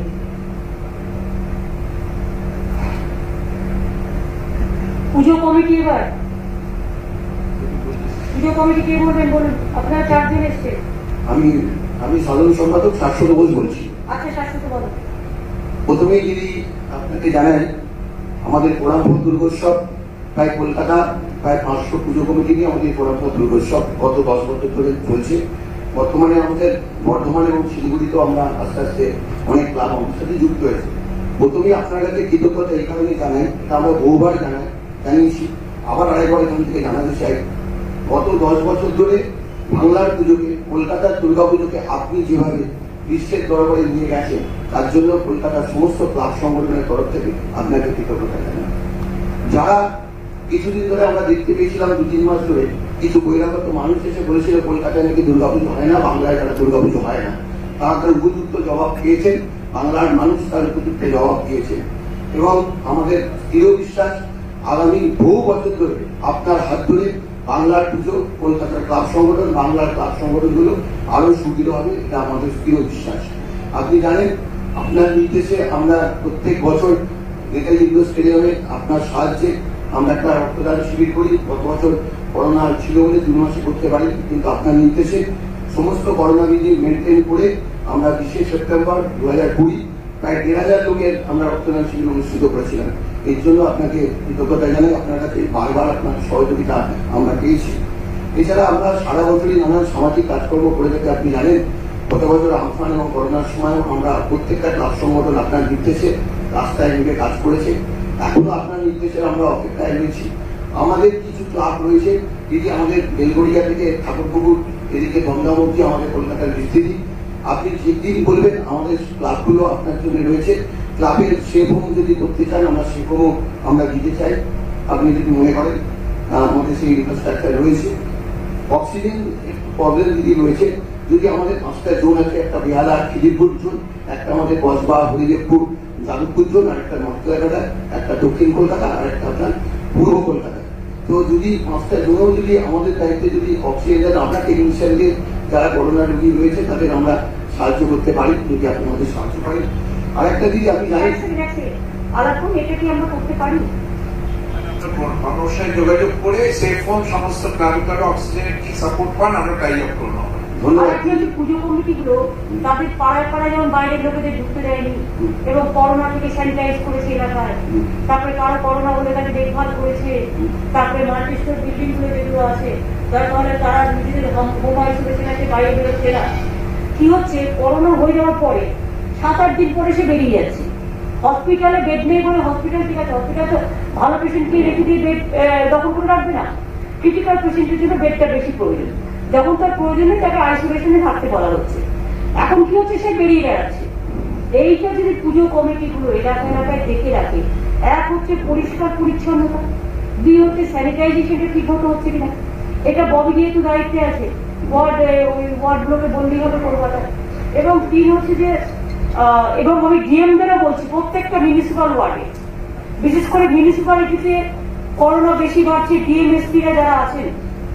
Puja committee এবার Puja committee কে বলবেন বলুন, আপনারা চারজন এসছে। আমি আমি সাধারণ সম্পাদক শাশ্বত বোস বলছি। আচ্ছা, শাশ্বত বলুন। প্রথমেই যদি আপনাকে জানাই, আমাদের পোড়ামপুর দুর্গোৎসব প্রায় কলকাতা প্রায় পাঁচশো পুজো কমিটি নিয়ে আমাদের পোড়ামপুর দুর্গোৎসব গত দশ বছর ধরে চলছে। বর্তমানে আমাদের বর্ধমান এবং শিলিগুড়িতেও আমরা আস্তে আস্তে অনেক ক্লাব আমাদের সাথে যুক্ত হয়েছে। প্রথমেই আপনার কাছে কৃতজ্ঞতা এই কারণে জানাই, এটা আমরা বহুবার জানাই জানিয়েছি, আবার আরেকবার এখান থেকে জানাতে চাই। গত দশ বছর ধরে বাংলার পুজোকে, কলকাতার দুর্গা পুজোকে আপনি যেভাবে বিশ্বের দরবারে নিয়ে গেছেন, তার জন্য কলকাতার সমস্ত ক্লাব সংগঠনের তরফ থেকে আপনাকে কৃতজ্ঞতা জানাই। যারা কিছুদিন ধরে আমরা দেখতে পেয়েছিলাম, দু তিন মাস ধরে কিছু বহিরাগত মানুষ এসে বলেছিল কলকাতায় নাকি দুর্গাপুজো হয় না, বাংলায় যারা দুর্গাপুজো হয় না, তারা তার উপযুক্ত জবাব পেয়েছেন, বাংলার মানুষ তার উপযুক্ত জবাব দিয়েছেন। এবং আমাদের দৃঢ় বিশ্বাস, আগামী বহু বছর ধরে আপনার হাত ধরে বাংলার পুজো, কলকাতার ক্লাব সংগঠন, বাংলার ক্লাব সংগঠনগুলো আরো সুদৃঢ় হবে, এটা আমাদের দৃঢ় বিশ্বাস। আপনি জানেন, আপনার নির্দেশে আমরা প্রত্যেক বছর নেতাজি ইন্ডোর স্টেডিয়ামে আপনার সাহায্যে আমরা একটা রক্তদান শিবির করি। গত বছর করোনা ছিল বলে দু মাসে করতে পারি, কিন্তু আপনার নির্দেশে সমস্ত করোনা বিধি মেনটেন করে আমরা বিশে সেপ্টেম্বর দু হাজার কুড়ি প্রায় দেড় হাজার লোকের আমরা রক্তদান শিবির অনুষ্ঠিত করেছিলাম। এর জন্য আপনাকে কৃতজ্ঞতা জানাই, আপনার কাছে বারবার আপনার সহযোগিতা আমরা পেয়েছি। এছাড়া আমরা সারা বছরই নানান সামাজিক কাজকর্ম করে থাকি। আপনি জানেন, গত বছর আমফান এবং করোনার সময় আমরা প্রত্যেকটা ক্লাব সংগঠন আপনার নির্দেশে রাস্তায় নেমে কাজ করেছে। এখনো আপনার নির্দেশে আমরা অপেক্ষায় রয়েছি। আমাদের কিছু ক্লাব রয়েছে, যদি আমাদের বেলগড়িয়া থেকে ঠাকুরপুকুর এদিকে দমদম অব্দি আমাদের কলকাতার বিস্তৃতি, আপনি যেদিন বলবেন আমাদের ক্লাবগুলো আপনার জন্য রয়েছে। ক্লাবের সেভ হোম যদি করতে চান, আমরা সেভ হোমও আমরা দিতে চাই। আপনি যদি মনে করেন আমাদের সেই ইনফ্রাস্ট্রাকচার রয়েছে। অক্সিজেন প্রবলেম যদি রয়েছে, যদি আমাদের পাঁচটা জোন আছে, একটা বেহালা খিদিরপুর জোন, একটা আমাদের কসবা হরিদেবপুর যাদবপুর জোন, আর একটা নর্থ কলকাতা, একটা দক্ষিণ কলকাতা, আর একটা আপনার পূর্ব কলকাতা। তো যদি পাঁচটা জোনও যদি আমাদের দায়িত্বে যদি অক্সিজেন আমরা টেকনিশিয়ানদের যারা করোনা রোগী রয়েছে তাদের আমরা সাহায্য করতে পারি, যদি আপনি আমাদের সাহায্য করেন। আর একটা দিদি আপনি জানেন, আলাদা এটা কি আমরা করতে পারি? মানুষের যোগাযোগ করে সেফ হোম সমস্ত ক্লাবিকার অক্সিজেনের কি সাপোর্ট পান আমরা টাই আপ করবো। পুজো কমিটিগুলো তাদের পাড়ায় পাড়ায় যেমন বাইরের লোকেদের ঢুকতে দেয়নি এবং করোনা থেকে স্যানিটাইজ করেছে এলাকায়, তারপরে কারো করোনা হলে তাকে দেখভাল করেছে, তারপরে মাল্টিস্টোর বিল্ডিং গুলো যেগুলো আছে তার ফলে তারা নিজেদের হোম আইসোলেশন আছে, বাইরে বেরোচ্ছে না। কি হচ্ছে, করোনা হয়ে যাওয়ার পরে সাত আট দিন পরে সে বেরিয়ে যাচ্ছে। হসপিটালে বেড নেই বলে, হসপিটাল ঠিক আছে, হসপিটাল তো ভালো পেশেন্টকে রেখে দিয়ে বেড দখল করে রাখবে না, ক্রিটিক্যাল পেশেন্টের জন্য বেডটা বেশি প্রয়োজন। যখন তার প্রয়োজনে তাকে আইসোলেশনে থাকতে বলা হচ্ছে, এখন কি হচ্ছে, সে বেরিয়ে বেড়াচ্ছে। এইটা যদি পুজো কমিটিগুলো এলাকা এলাকায় দেখে রাখে, এক হচ্ছে পরিষ্কার পরিচ্ছন্নতা, দুই হচ্ছে স্যানিটাইজেশনটা ঠিক মতো হচ্ছে কিনা। এটা ববি যেহেতু দায়িত্বে আছে, ওয়ার্ড ওই ওয়ার্ডগুলোকে বললেই হবে কলকাতায়। এবং তিন হচ্ছে যে, এবং আমি ডিএমদেরও বলছি, প্রত্যেকটা মিউনিসিপাল ওয়ার্ডে, বিশেষ করে মিউনিসিপালিটিতে করোনা বেশি বাড়ছে, ডিএমএসপিরা যারা আছেন,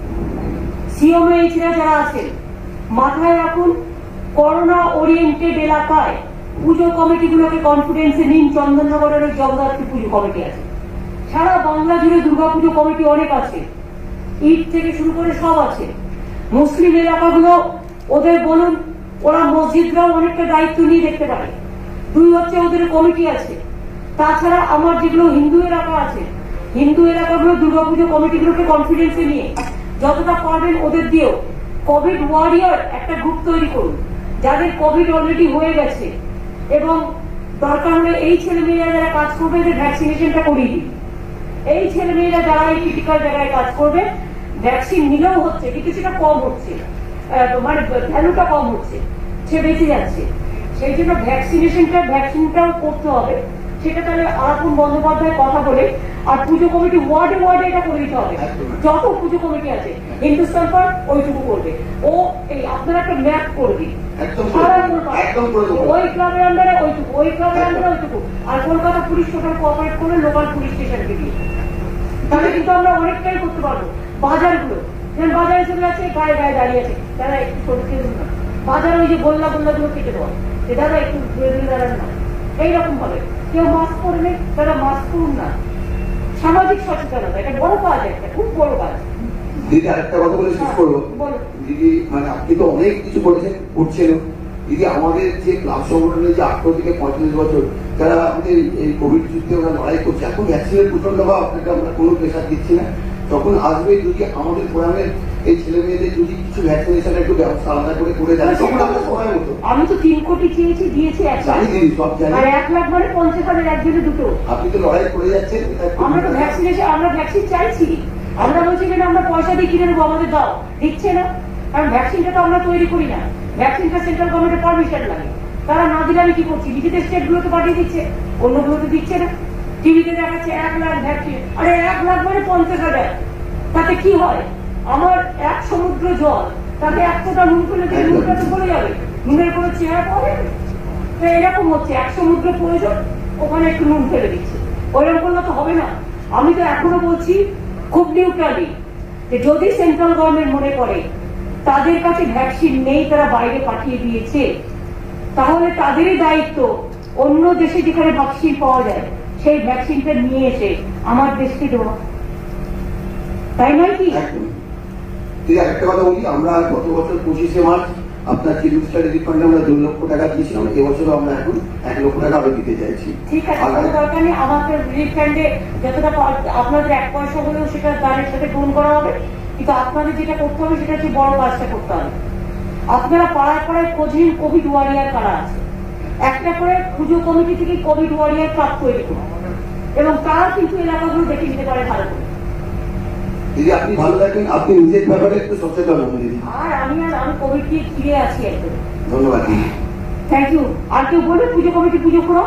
সিওমএইচরা যারা আছেন, মাথায় রাখুন করোনা ওরিয়েন্টেড এলাকায় পুজো কমিটিগুলোকে কনফিডেন্সে নিন। চন্দননগরের ওই জগদ্ধাত্রী পুজো কমিটি আছে, সারা বাংলা জুড়ে দুর্গা পুজো কমিটি অনেক আছে, ঈদ থেকে শুরু করে সব আছে। মুসলিম এলাকাগুলো ওদের বলুন, ওরা মসজিদরাও অনেকটা দায়িত্ব নিয়ে দেখতে পারে। দুই হচ্ছে ওদের কমিটি আছে। তাছাড়া আমার যেগুলো হিন্দু এলাকা আছে, হিন্দু এলাকাগুলো দুর্গাপুজো কমিটিগুলোকে কনফিডেন্সে নিয়ে যতটা পারবেন ওদের দিয়েও কোভিড ওয়ারিয়র একটা গ্রুপ তৈরি করুন, যাদের কোভিড অলরেডি হয়ে গেছে, এবং দরকার হলে এই ছেলে মেয়েরা যারা কাজ করবে এদের ভ্যাকসিনেশনটা করিয়ে দিন। এই ছেলে মেয়েরা যারা এই ক্রিটিক্যাল জায়গায় কাজ করবে, ভ্যাকসিন নিলেও হচ্ছে কিন্তু সেটা কম হচ্ছে, মানে ভ্যালুটা কম হচ্ছে, সে বেঁচে যাচ্ছে। সেই জন্য ভ্যাকসিনেশনটা ভ্যাকসিনটাও করতে হবে। সেটা তাহলে আলাপন বন্দ্যোপাধ্যায় কথা বলে, আর পুজো কমিটি ওয়ার্ডে ওয়ার্ডে এটা করে দিতে হবে। যত পুজো কমিটি আছে হিন্দুস্তান পার্ক ওইটুকু করবে, ও এই আপনারা একটা ম্যাপ করে দিন, ওই ক্লাবের আন্ডারে ওইটুকু, ওই ক্লাবের আন্ডারে ওইটুকু, আর কলকাতা পুলিশ টোটাল কোঅপারেট করে লোকাল পুলিশ স্টেশনকে দিয়ে। তাহলে কিন্তু আমরা অনেকটাই করতে পারবো। বাজারগুলো যেমন বাজারে চলে আছে, গায়ে গায়ে দাঁড়িয়ে আছে, তারা একটু সরতে দিন না। বাজারে ওই যে গোল্লা গোল্লা গুলো কেটে দেওয়া, দাদা একটু ঘুরে দাঁড়ান না, এইরকম ভাবে। কেউ মাস্ক পরবে, তারা মাস্ক করুন না। সামাজিক সচেতনতা এটা বড় কাজ, একটা খুব বড় কাজ। দিদি আরেকটা কথা বলে শেষ করবো। দিদি মানে আপনি তো অনেক কিছু করেছেন, করছেন দিদি। আমাদের যে ক্লাব সংগঠনের যে আঠারো থেকে পঁয়তাল্লিশ বছর যারা আমাদের এই কোভিড যুদ্ধে ওরা লড়াই করছে, এখন ভ্যাকসিনের প্রচন্ড বা আপনাকে আমরা কোনো প্রেশার দিচ্ছি না। তখন আসবে যদি আমাদের ফোরামের এই ছেলে মেয়েদের যদি কিছু ভ্যাকসিনেশন একটু ব্যবস্থা আলাদা করে করে দেন, তখন আমরা সবাই মতো। আমি তো তিন কোটি চেয়েছি, দিয়েছি এক লাখ। সব জানি, আর এক লাখ মানে পঞ্চাশ হাজার একজনে দুটো। আপনি তো লড়াই করে যাচ্ছেন। আমরা তো ভ্যাকসিনেশন, আমরা ভ্যাকসিন চাইছি। আমরা বলছি যে আমরা পয়সা দিয়ে কিনে নেবো, আমাদের দাও, দিচ্ছে না। কারণ ভ্যাকসিনটা তো আমরা তৈরি করি না, ভ্যাকসিনটা সেন্ট্রাল গভর্নমেন্টের পারমিশন লাগে। তারা না দিলে আমি কি করছি, নিজেদের স্টেট গুলোতে পাঠিয়ে দিচ্ছে, অন্যগুলোতে দিচ্ছে না। টিভিতে দেখাচ্ছে এক লাখ ভ্যাকসিন, আরে এক লাখ মানে পঞ্চাশ হাজার। তাতে কি হয়, আমার এক সমুদ্র জল, তাতে এক ফোঁটা নুন ফেলে দিয়ে নুনটা তো পড়ে যাবে, নুনের কোনো চেহারা পাবে। তো এরকম হচ্ছে, এক সমুদ্র প্রয়োজন, ওখানে একটু নুন ফেলে দিচ্ছে, ওইরকম করলে তো হবে না। আমি তো এখনো বলছি খুব নিউট্রালি যে যদি সেন্ট্রাল গভর্নমেন্ট মনে করে তাদের কাছে ভ্যাকসিন নেই, তারা বাইরে পাঠিয়ে দিয়েছে, তাহলে তাদেরই দায়িত্ব অন্য দেশে যেখানে ভ্যাকসিন পাওয়া যায় সেই ভ্যাকসিনটা নিয়ে এসে আমার দেশকে দেওয়া, তাই নয় কি? ঠিক আছে, একটা কথা বলি, আমরা গত বছর পঁচিশে মার্চ আপনার চিলড্রেন্স রিলিফ ফান্ডে আমরা দু লক্ষ টাকা দিয়েছিলাম, এবছরও আমরা এখন এক লক্ষ টাকা আরো দিতে চাইছি। ঠিক আছে, কোনো দরকার নেই। আমাদের রিলিফ ফান্ডে যতটা আপনাদের এক পয়সা হলেও সেটা দানের সাথে গ্রহণ করা হবে, কিন্তু আপনাদের যেটা করতে হবে সেটা হচ্ছে বড় কাজটা করতে হবে। আপনারা পাড়ায় পাড়ায় খোঁজেন কোভিড ওয়ারিয়ার কারা আছে, একটা করে পুজো কমিটি থেকে কোভিড ওয়ারিয়ার ক্লাব তৈরি করুন, এবং তারা কিন্তু এলাকাগুলো দেখে নিতে পারে ভালো করে। দিদি আপনি ভালো থাকেন, আপনি নিজের ব্যাপারে একটু সচেতন হন দিদি। আর আমি আর আমি কোভিড দিয়ে ফিরে আছি একদম। ধন্যবাদ দিদি, থ্যাংক ইউ। আর কেউ বলবে পুজো কমিটি পুজো করো,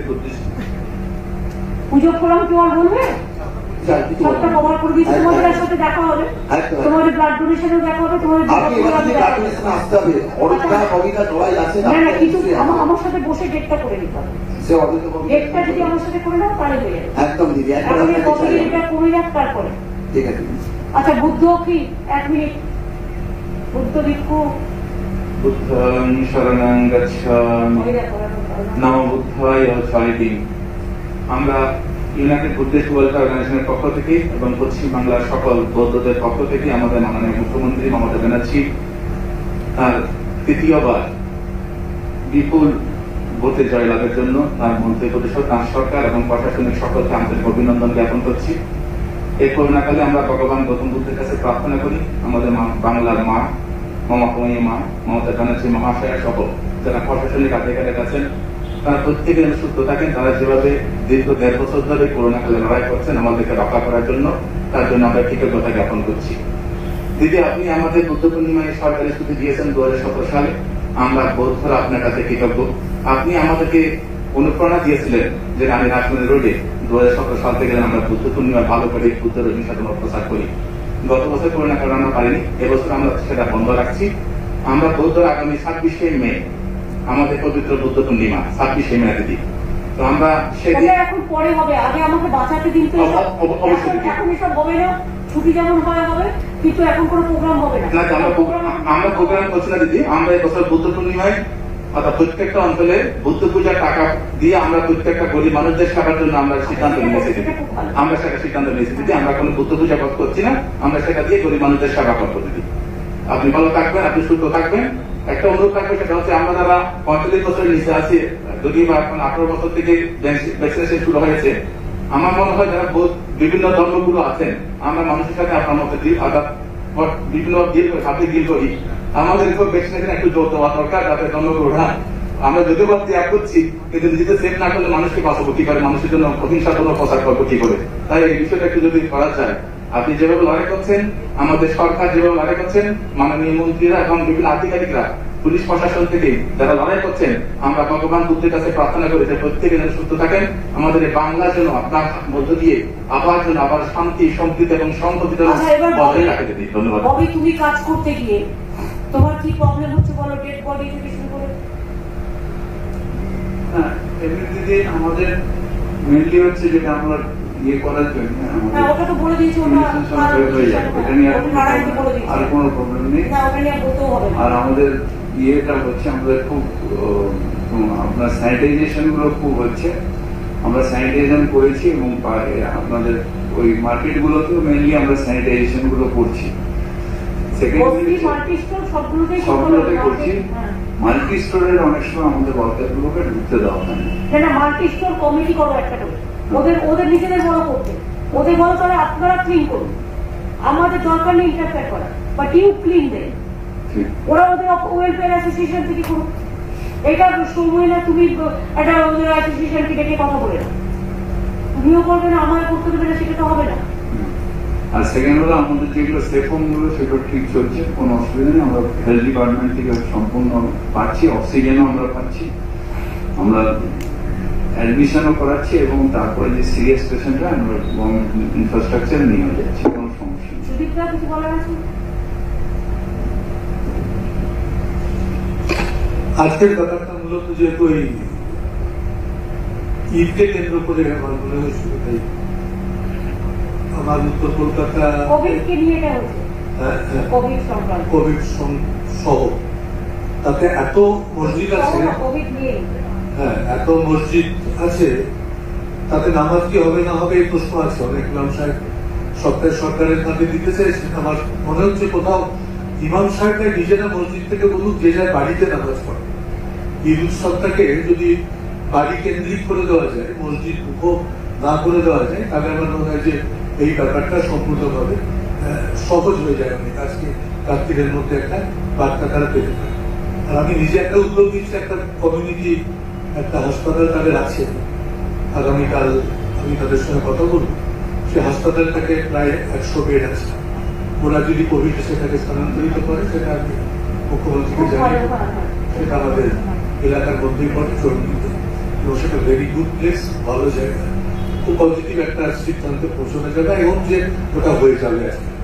পুজো করো, কেউ আর বলবে? সবটা কভার করে দিচ্ছি, তোমাদের সাথে দেখা হবে, তোমাদের ব্লাড ডোনেশনেও দেখা হবে, তোমাদের কিছু আমার সাথে বসে ডেটটা করে নিতে হবে। ডেটটা যদি আমার সাথে করে নাও তাহলে হয়ে যাবে। একদম দিদি, এটা কমে যাক তারপরে। ঠিক আছে। আচ্ছা, বুদ্ধ কি এক মিনিট, বুদ্ধ ভিক্ষু বুদ্ধং শরণং গচ্ছামি নমো বুদ্ধায় ছয় দিন। আমরা ইউনাইটেড বুদ্ধিস্ট ওয়েলফেয়ার অর্গানাইজেশনের পক্ষ থেকে এবং পশ্চিম বাংলার সকল বৌদ্ধদের পক্ষ থেকে আমাদের মাননীয় মুখ্যমন্ত্রী মমতা ব্যানার্জি তার তৃতীয়বার বিপুল ভোটে জয়লাভের জন্য তার মন্ত্রী পরিষদ, তার সরকার এবং প্রশাসনিক সকলকে আন্তরিক অভিনন্দন জ্ঞাপন করছি। এই করোনাকালে আমরা ভগবান গৌতম বুদ্ধের কাছে প্রার্থনা করি আমাদের বাংলার মা, মমতাময়ী মা মমতা ব্যানার্জি মহাশয়া সহ যারা প্রশাসনিক আধিকারিক আছেন, তারা প্রত্যেকে যেন সুস্থ থাকেন। তারা যেভাবে দীর্ঘ দেড় বছর ধরে করোনা কালে লড়াই করছেন আমাদেরকে রক্ষা করার জন্য, তার জন্য আমরা কৃতজ্ঞতা জ্ঞাপন করছি। দিদি আপনি আমাদের বুদ্ধ পূর্ণিমায় সরকারি ছুটি দিয়েছেন দু হাজার সতেরো সালে, আমরা বৌদ্ধরা আপনার কাছে কৃতজ্ঞ। আপনি আমাদেরকে অনুপ্রেরণা দিয়েছিলেন যে আমি রাজমন্দির রোডে দু হাজার সতেরো সাল থেকে আমরা বুদ্ধ পূর্ণিমা ভালো করে বুদ্ধ রবি সাধনা প্রচার করি। গত বছর করোনা কারণে আমরা পারিনি, এবছর আমরা সেটা বন্ধ রাখছি। আমরা বৌদ্ধ আগামী ছাব্বিশে মে আমাদের পবিত্র বুদ্ধ পূর্ণিমা, ছাব্বিশে মে দিদি, তো আমরা সেটা এখন পরে হবে, আগে আমাকে বাঁচাতে দিন তো। এখন এসব হবে না, ছুটি যেমন হয় হবে, কিন্তু এখন কোনো প্রোগ্রাম হবে না। আমরা প্রোগ্রাম করছি না দিদি, আমরা এবছর বুদ্ধ পূর্ণিমায় অর্থাৎ প্রত্যেকটা অঞ্চলে বুদ্ধ পূজার টাকা দিয়ে আমরা প্রত্যেকটা গরিব মানুষদের সেবার জন্য আমরা সিদ্ধান্ত নিয়েছি দিদি। আমরা সেটা সিদ্ধান্ত নিয়েছি দিদি, আমরা কোনো বুদ্ধ পূজা করছি না, আমরা সেটা দিয়ে গরিব মানুষদের সেবা করবো দিদি। আপনি ভালো থাকবেন, আপনি সুস্থ থাকবেন। একটা অনুরোধ থাকবে, সেটা হচ্ছে আমরা যারা পঁয়তাল্লিশ বছরের নিচে আছি, যদি বা এখন আঠারো বছর থেকে ভ্যাকসিনেশন শুরু হয়েছে, আমার মনে হয় যারা বিভিন্ন ধর্মগুলো আছেন, আমরা মানুষের সাথে আপনার মধ্যে অর্থাৎ বিভিন্ন ডিল করি, সাথে ডিল করি, আমাদের ভ্যাকসিনেশন একটু জোর দেওয়া দরকার, যাতে ধর্মগুলোরা আমরা যদিও বা ত্যাগ করছি, কিন্তু নিজেদের সেফ না করলে মানুষকে বাঁচাবো কি করে, মানুষের জন্য অহিংসাপূর্ণ প্রচার করবো কি করে। তাই এই বিষয়টা একটু যদি করা যায়, আপনি যেভাবে লড়াই করছেন, আমাদের সরকার যেভাবে লড়াই করছেন, মাননীয় মন্ত্রীরা এবং বিভিন্ন আধিকারিকরা, পুলিশ প্রশাসন থেকে যারা লড়াই করছেন, আমরা ভগবান বুদ্ধের কাছে প্রার্থনা করি যে প্রত্যেকে যেন সুস্থ থাকেন, আমাদের এই বাংলার জন্য আপনার মধ্য দিয়ে আবার যেন আবার শান্তি, সম্প্রীতি এবং সম্পত্তি বজায় রাখতে দিই। ধন্যবাদ। তুমি কাজ করতে গিয়ে তোমার কি প্রবলেম হচ্ছে বলো, ডেড বডি থেকে শুরু করে। হ্যাঁ, এমনি দিদি আমাদের মেনলি হচ্ছে যেটা আমরা ইয়ে করার জন্য হ্যাঁ ওটা তো বলে দিয়েছি, ওটা হয়ে যাবে, এটা নিয়ে আর কোনো প্রবলেম নেই। আর আমাদের ইয়েটা হচ্ছে আমাদের খুব আপনার স্যানিটাইজেশন গুলো খুব হচ্ছে, আমরা স্যানিটাইজেশন করেছি এবং আপনাদের ওই মার্কেট গুলোতেও মেনলি আমরা স্যানিটাইজেশন গুলো করছি। সবগুলোতে করছি। মাল্টি স্টোরের অনেক সময় আমাদের ওয়ার্কার গুলোকে ঢুকতে দেওয়া হয় না। মাল্টি স্টোর কমিটি করো একটা করে, ওদের ওদের নিজেদের বড় করতে, ওদের বড় করে আপনারা ক্লিন করুন, আমাদের দরকার নেই ইন্টারফেয়ার করা, বাট ইউ ক্লিন দেন। ওরা ওদের ওয়েলফেয়ার অ্যাসোসিয়েশন থেকে করুন, এটা সময় না তুমি একটা ওদের অ্যাসোসিয়েশনকে ডেকে কথা বলে না, তুমিও করবে না, আমার করতে দেবে না, সেটা তো হবে না। আর সেকেন্ড হলো আমাদের যেগুলো সেফোন গুলো সেগুলো ঠিক চলছে, কোনো অসুবিধা নেই। আমরা হেলথ ডিপার্টমেন্ট থেকে সম্পূর্ণ পাচ্ছি, অক্সিজেনও আমরা পাচ্ছি, আমরা অ্যাডমিশনও করাচ্ছি এবং তারপরে যে সিরিয়াস পেশেন্টরা আমরা ইনফ্রাস্ট্রাকচার নিয়ে যাচ্ছি, কোনো সমস্যা নেই। আজকের ব্যাপারটা মূলত যেহেতু এই ঈদকে কেন্দ্র করে আমার মনে হয়েছিল, তাই আমার উত্তর কলকাতা কোভিড সহ তাতে এত মসজিদ আছে, হ্যাঁ এত মসজিদ আছে, তাতে নামাজ কি হবে না হবে এই প্রশ্ন আছে। অনেক ইমাম সাহেব সপ্তাহে সরকারের কাছে দিতে চাইছেন, আমার মনে হচ্ছে কোথাও ইমাম সাহেবরা নিজেরা মসজিদ থেকে বলুক যে যায় বাড়িতে নামাজ পড়ে। ঈদ উৎসবটাকে যদি বাড়ি কেন্দ্রিক করে দেওয়া যায়, মসজিদ মুখ না করে দেওয়া যায়, তাহলে আমার মনে হয় যে এই ব্যাপারটা সম্পূর্ণভাবে সহজ হয়ে যায়। অনেক আজকে কার্তিকের মধ্যে একটা বার্তা তারা পেতে পারে। আর আমি নিজে একটা উদ্যোগ দিচ্ছি, একটা কমিউনিটি একটা হাসপাতাল তাদের আছে, আগামীকাল আমি তাদের সঙ্গে কথা বলবো। সে হাসপাতালটাকে প্রায় একশো বেড আছে, ওরা যদি কোভিড সেটাকে স্থানান্তরিত করে সেটা আমি মুখ্যমন্ত্রীকে জানি, সেটা আমাদের এলাকার মধ্যেই পড়ে চর্মিতে, এবং সেটা ভেরি গুড প্লেস, ভালো জায়গা, খুব পজিটিভ একটা সিদ্ধান্তে পৌঁছানো যাবে এবং যে ওটা হয়ে যাবে।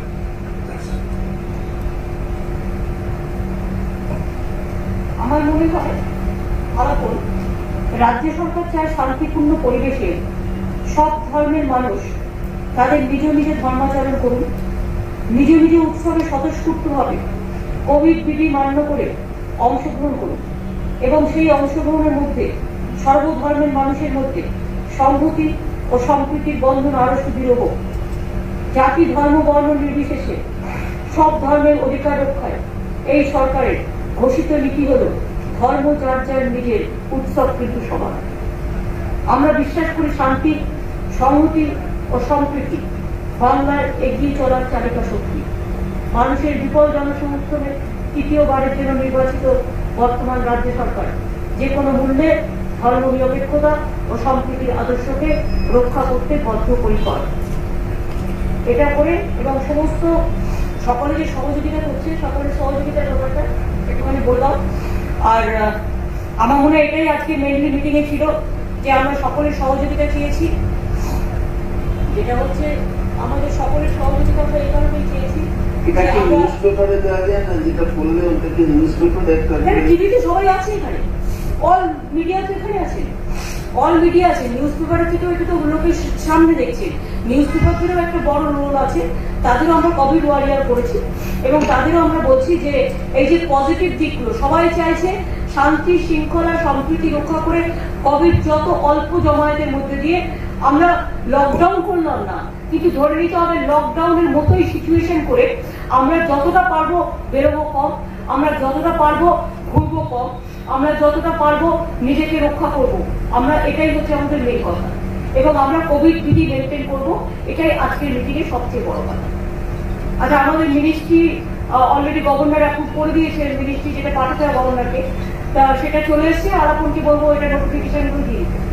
আমার মনে হয় ফলাফল রাজ্য সরকার চায় শান্তিপূর্ণ পরিবেশে সব ধর্মের মানুষ তাদের নিজ নিজ ধর্মাচরণ করুন, নিজ নিজ উৎসবে স্বতঃস্ফূর্তভাবে কোভিড বিধি মান্য করে অংশগ্রহণ করুন এবং সেই অংশগ্রহণের মধ্যে সর্বধর্মের মানুষের মধ্যে সংহতি ও সম্প্রীতির বন্ধন আরো সুদৃঢ় হোক। জাতি ধর্ম বর্ণ নির্বিশেষে সব ধর্মের অধিকার রক্ষায় এই সরকারের ঘোষিত নীতি হল ধর্ম যার যার নিজের, উৎসব কিন্তু সমান। আমরা বিশ্বাস করি শান্তি, সংহতি ও সম্প্রীতি বাংলার এগিয়ে চলার চালিকা শক্তি। মানুষের বিপুল জনসমর্থনে তৃতীয়বারের জন্য নির্বাচিত বর্তমান রাজ্য সরকার যে কোনো মূল্যে ধর্ম নিরপেক্ষতা ও সম্প্রীতির আদর্শকে রক্ষা করতে বদ্ধপরিকর। এটা করে এবং সমস্ত সকলে যে সহযোগিতা করছে, সকলের সহযোগিতার ব্যাপারটা একটুখানি বললাম। আর আমার মনে হয় এটাই আজকে মেইনলি মিটিং এ ছিল, যে আমরা সকলের সহযোগিতা চেয়েছি, যেটা হচ্ছে আমাদের সকলের সহযোগিতা আমরা এই কারণেই চেয়েছি। টিভিতে সবাই আছে, এখানে অল মিডিয়া তো এখানে আছে, অল মিডিয়া আছে, নিউজ পেপারের থেকেও এটা তো লোকের সামনে দেখছে, নিউজ পেপারেরও একটা বড় রোল আছে, তাদেরও আমরা কোভিড ওয়ারিয়ার করেছি এবং তাদেরও আমরা বলছি যে এই যে পজিটিভ দিকগুলো সবাই চাইছে শান্তি শৃঙ্খলা সম্প্রীতি রক্ষা করে কোভিড যত অল্প জমায়েতের মধ্যে দিয়ে আমরা লকডাউন করলাম না, কিন্তু ধরে নিতে হবে লকডাউনের মতোই সিচুয়েশন করে আমরা যতটা পারবো বেরোবো কম, আমরা যতটা পারবো ঘুরবো কম, আমরা যতটা পারবো নিজেকে রক্ষা করব, আমরা এটাই হচ্ছে আমাদের মেন কথা এবং আমরা কোভিড বিধি মেনটেন করবো, এটাই আজকের মিটিং এর সবচেয়ে বড় কথা। আচ্ছা, আমাদের মিনিস্ট্রি অলরেডি গভর্নর অ্যাপ্রুভ করে দিয়েছে, মিনিস্ট্রি যেটা পাঠাতে হবে গভর্নরকে, তা সেটা চলে এসছে, আর আপনাকে বলবো এটা নোটিফিকেশন করে দিয়ে দিতে।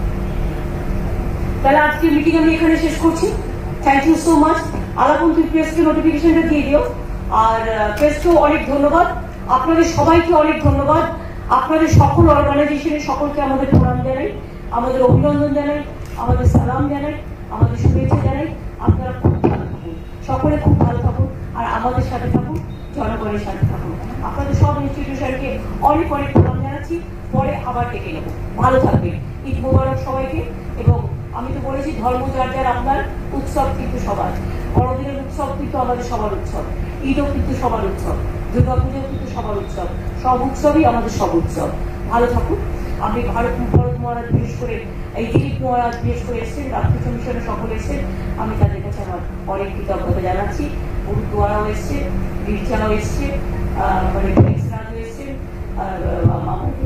তাহলে আজকে মিটিং আমি এখানে শেষ করছি। Thank you so much. Alapan তুই প্রেসকে নোটিফিকেশনটা দিয়ে দিও, আর প্রেসকেও অনেক ধন্যবাদ, আপনাদের সবাইকে অনেক ধন্যবাদ, আপনাদের সকল অর্গানাইজেশনের সকলকে আমাদের প্রণাম জানাই, আমাদের অভিনন্দন জানাই, আমাদের সালাম জানাই, আমাদের শুভেচ্ছা জানাই। আপনারা খুব ভালো থাকুন, সকলে খুব ভালো থাকুন, আর আমাদের সাথে থাকুন, জনগণের সাথে থাকুন। আপনাদের সব ইনস্টিটিউশনকে অনেক অনেক প্রণাম জানাচ্ছি, পরে আবার ডেকে নেব। ভালো থাকবেন। ঈদ মোবারক সবাইকে এবং আমি তো বলেছি ধর্ম যার যার আপনার, উৎসব কিন্তু সবার। বড়দিনের উৎসব কিন্তু আমাদের সবার উৎসব, ঈদও কিন্তু সবার উৎসব, দুর্গা পুজোও কিন্তু সবার উৎসব, সব উৎসবই আমাদের সব উৎসব। ভালো থাকুন। আমি ভারত ভরত মহারাজ বিশেষ করে এই দিলীপ মহারাজ বিশেষ করে এসছেন, রামকৃষ্ণ মিশনের সকল এসছেন, আমি তাদের কাছে আমার অনেক কৃতজ্ঞতা জানাচ্ছি। গুরুদুয়ারাও এসছে, গির্জাও এসছে, মানে রাজও এসছেন, আমাদের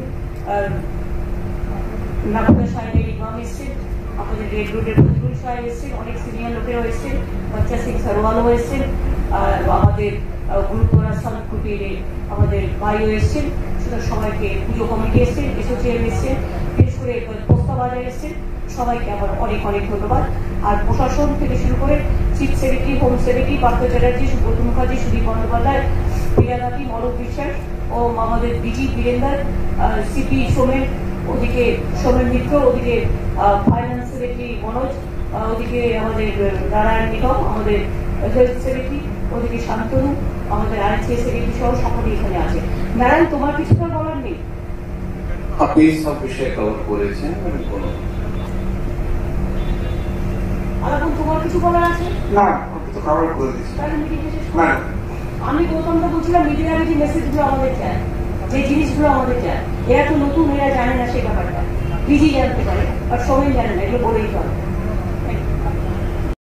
নাগপুর সাহেবের ইমাম এসছেন, আমাদের রেড রোডের ফজলুল সাহেব এসছেন, অনেক সিনিয়র লোকেরাও এসছেন, বাচ্চা সিং সরওয়ালও এসছেন, আমাদের গুরুদুয়ারা সাল কুটিরে আমাদের ভাইও এসছেন, সুতরাং সবাইকে, পুজো কমিটি এসছেন, এসোসিয়েশন এসছেন, বিশেষ করে পোস্তা বাজার এসছেন, সবাইকে আমার অনেক অনেক ধন্যবাদ। আর প্রশাসন থেকে শুরু করে chief secretary, home secretary Partha Chatterjee, Subrata Mukherjee, Sudip Bandyopadhyay, প্রিয়াদাতি, মরক বিশ্বাস ও আমাদের ডিজি বীরেন্দার, সিপি সোমেন, ওদিকে সোমেন মিত্র, ওদিকে ফাইন্যান্স সেক্রেটারি মনোজ, ওদিকে আমাদের নারায়ণ নিগম, আমাদের হেলথ সেক্রেটারি, ওদিকে শান্তনু, আমাদের আইসি সেক্রেটারি সহ সকলেই এখানে আছে। নারায়ণ, তোমার কিছু তো বলার নেই? আপনি সব বিষয়ে কভার করেছেন। আলাপন, তোমার কিছু বলার আছে? না, আপনি তো কভার করে দিয়েছেন। তাহলে মিটিংটা শেষ করো। আমি গৌতমটা বলছিলাম, মিডিয়ার যে মেসেজগুলো আমাদের চায়, যে জিনিসগুলো আমাদের চায়, এরা তো নতুন, এরা জানে না সেই ব্যাপারটা, বিজি জানতে পারে, আর সবাই জানে না, এগুলো বলেই হবে।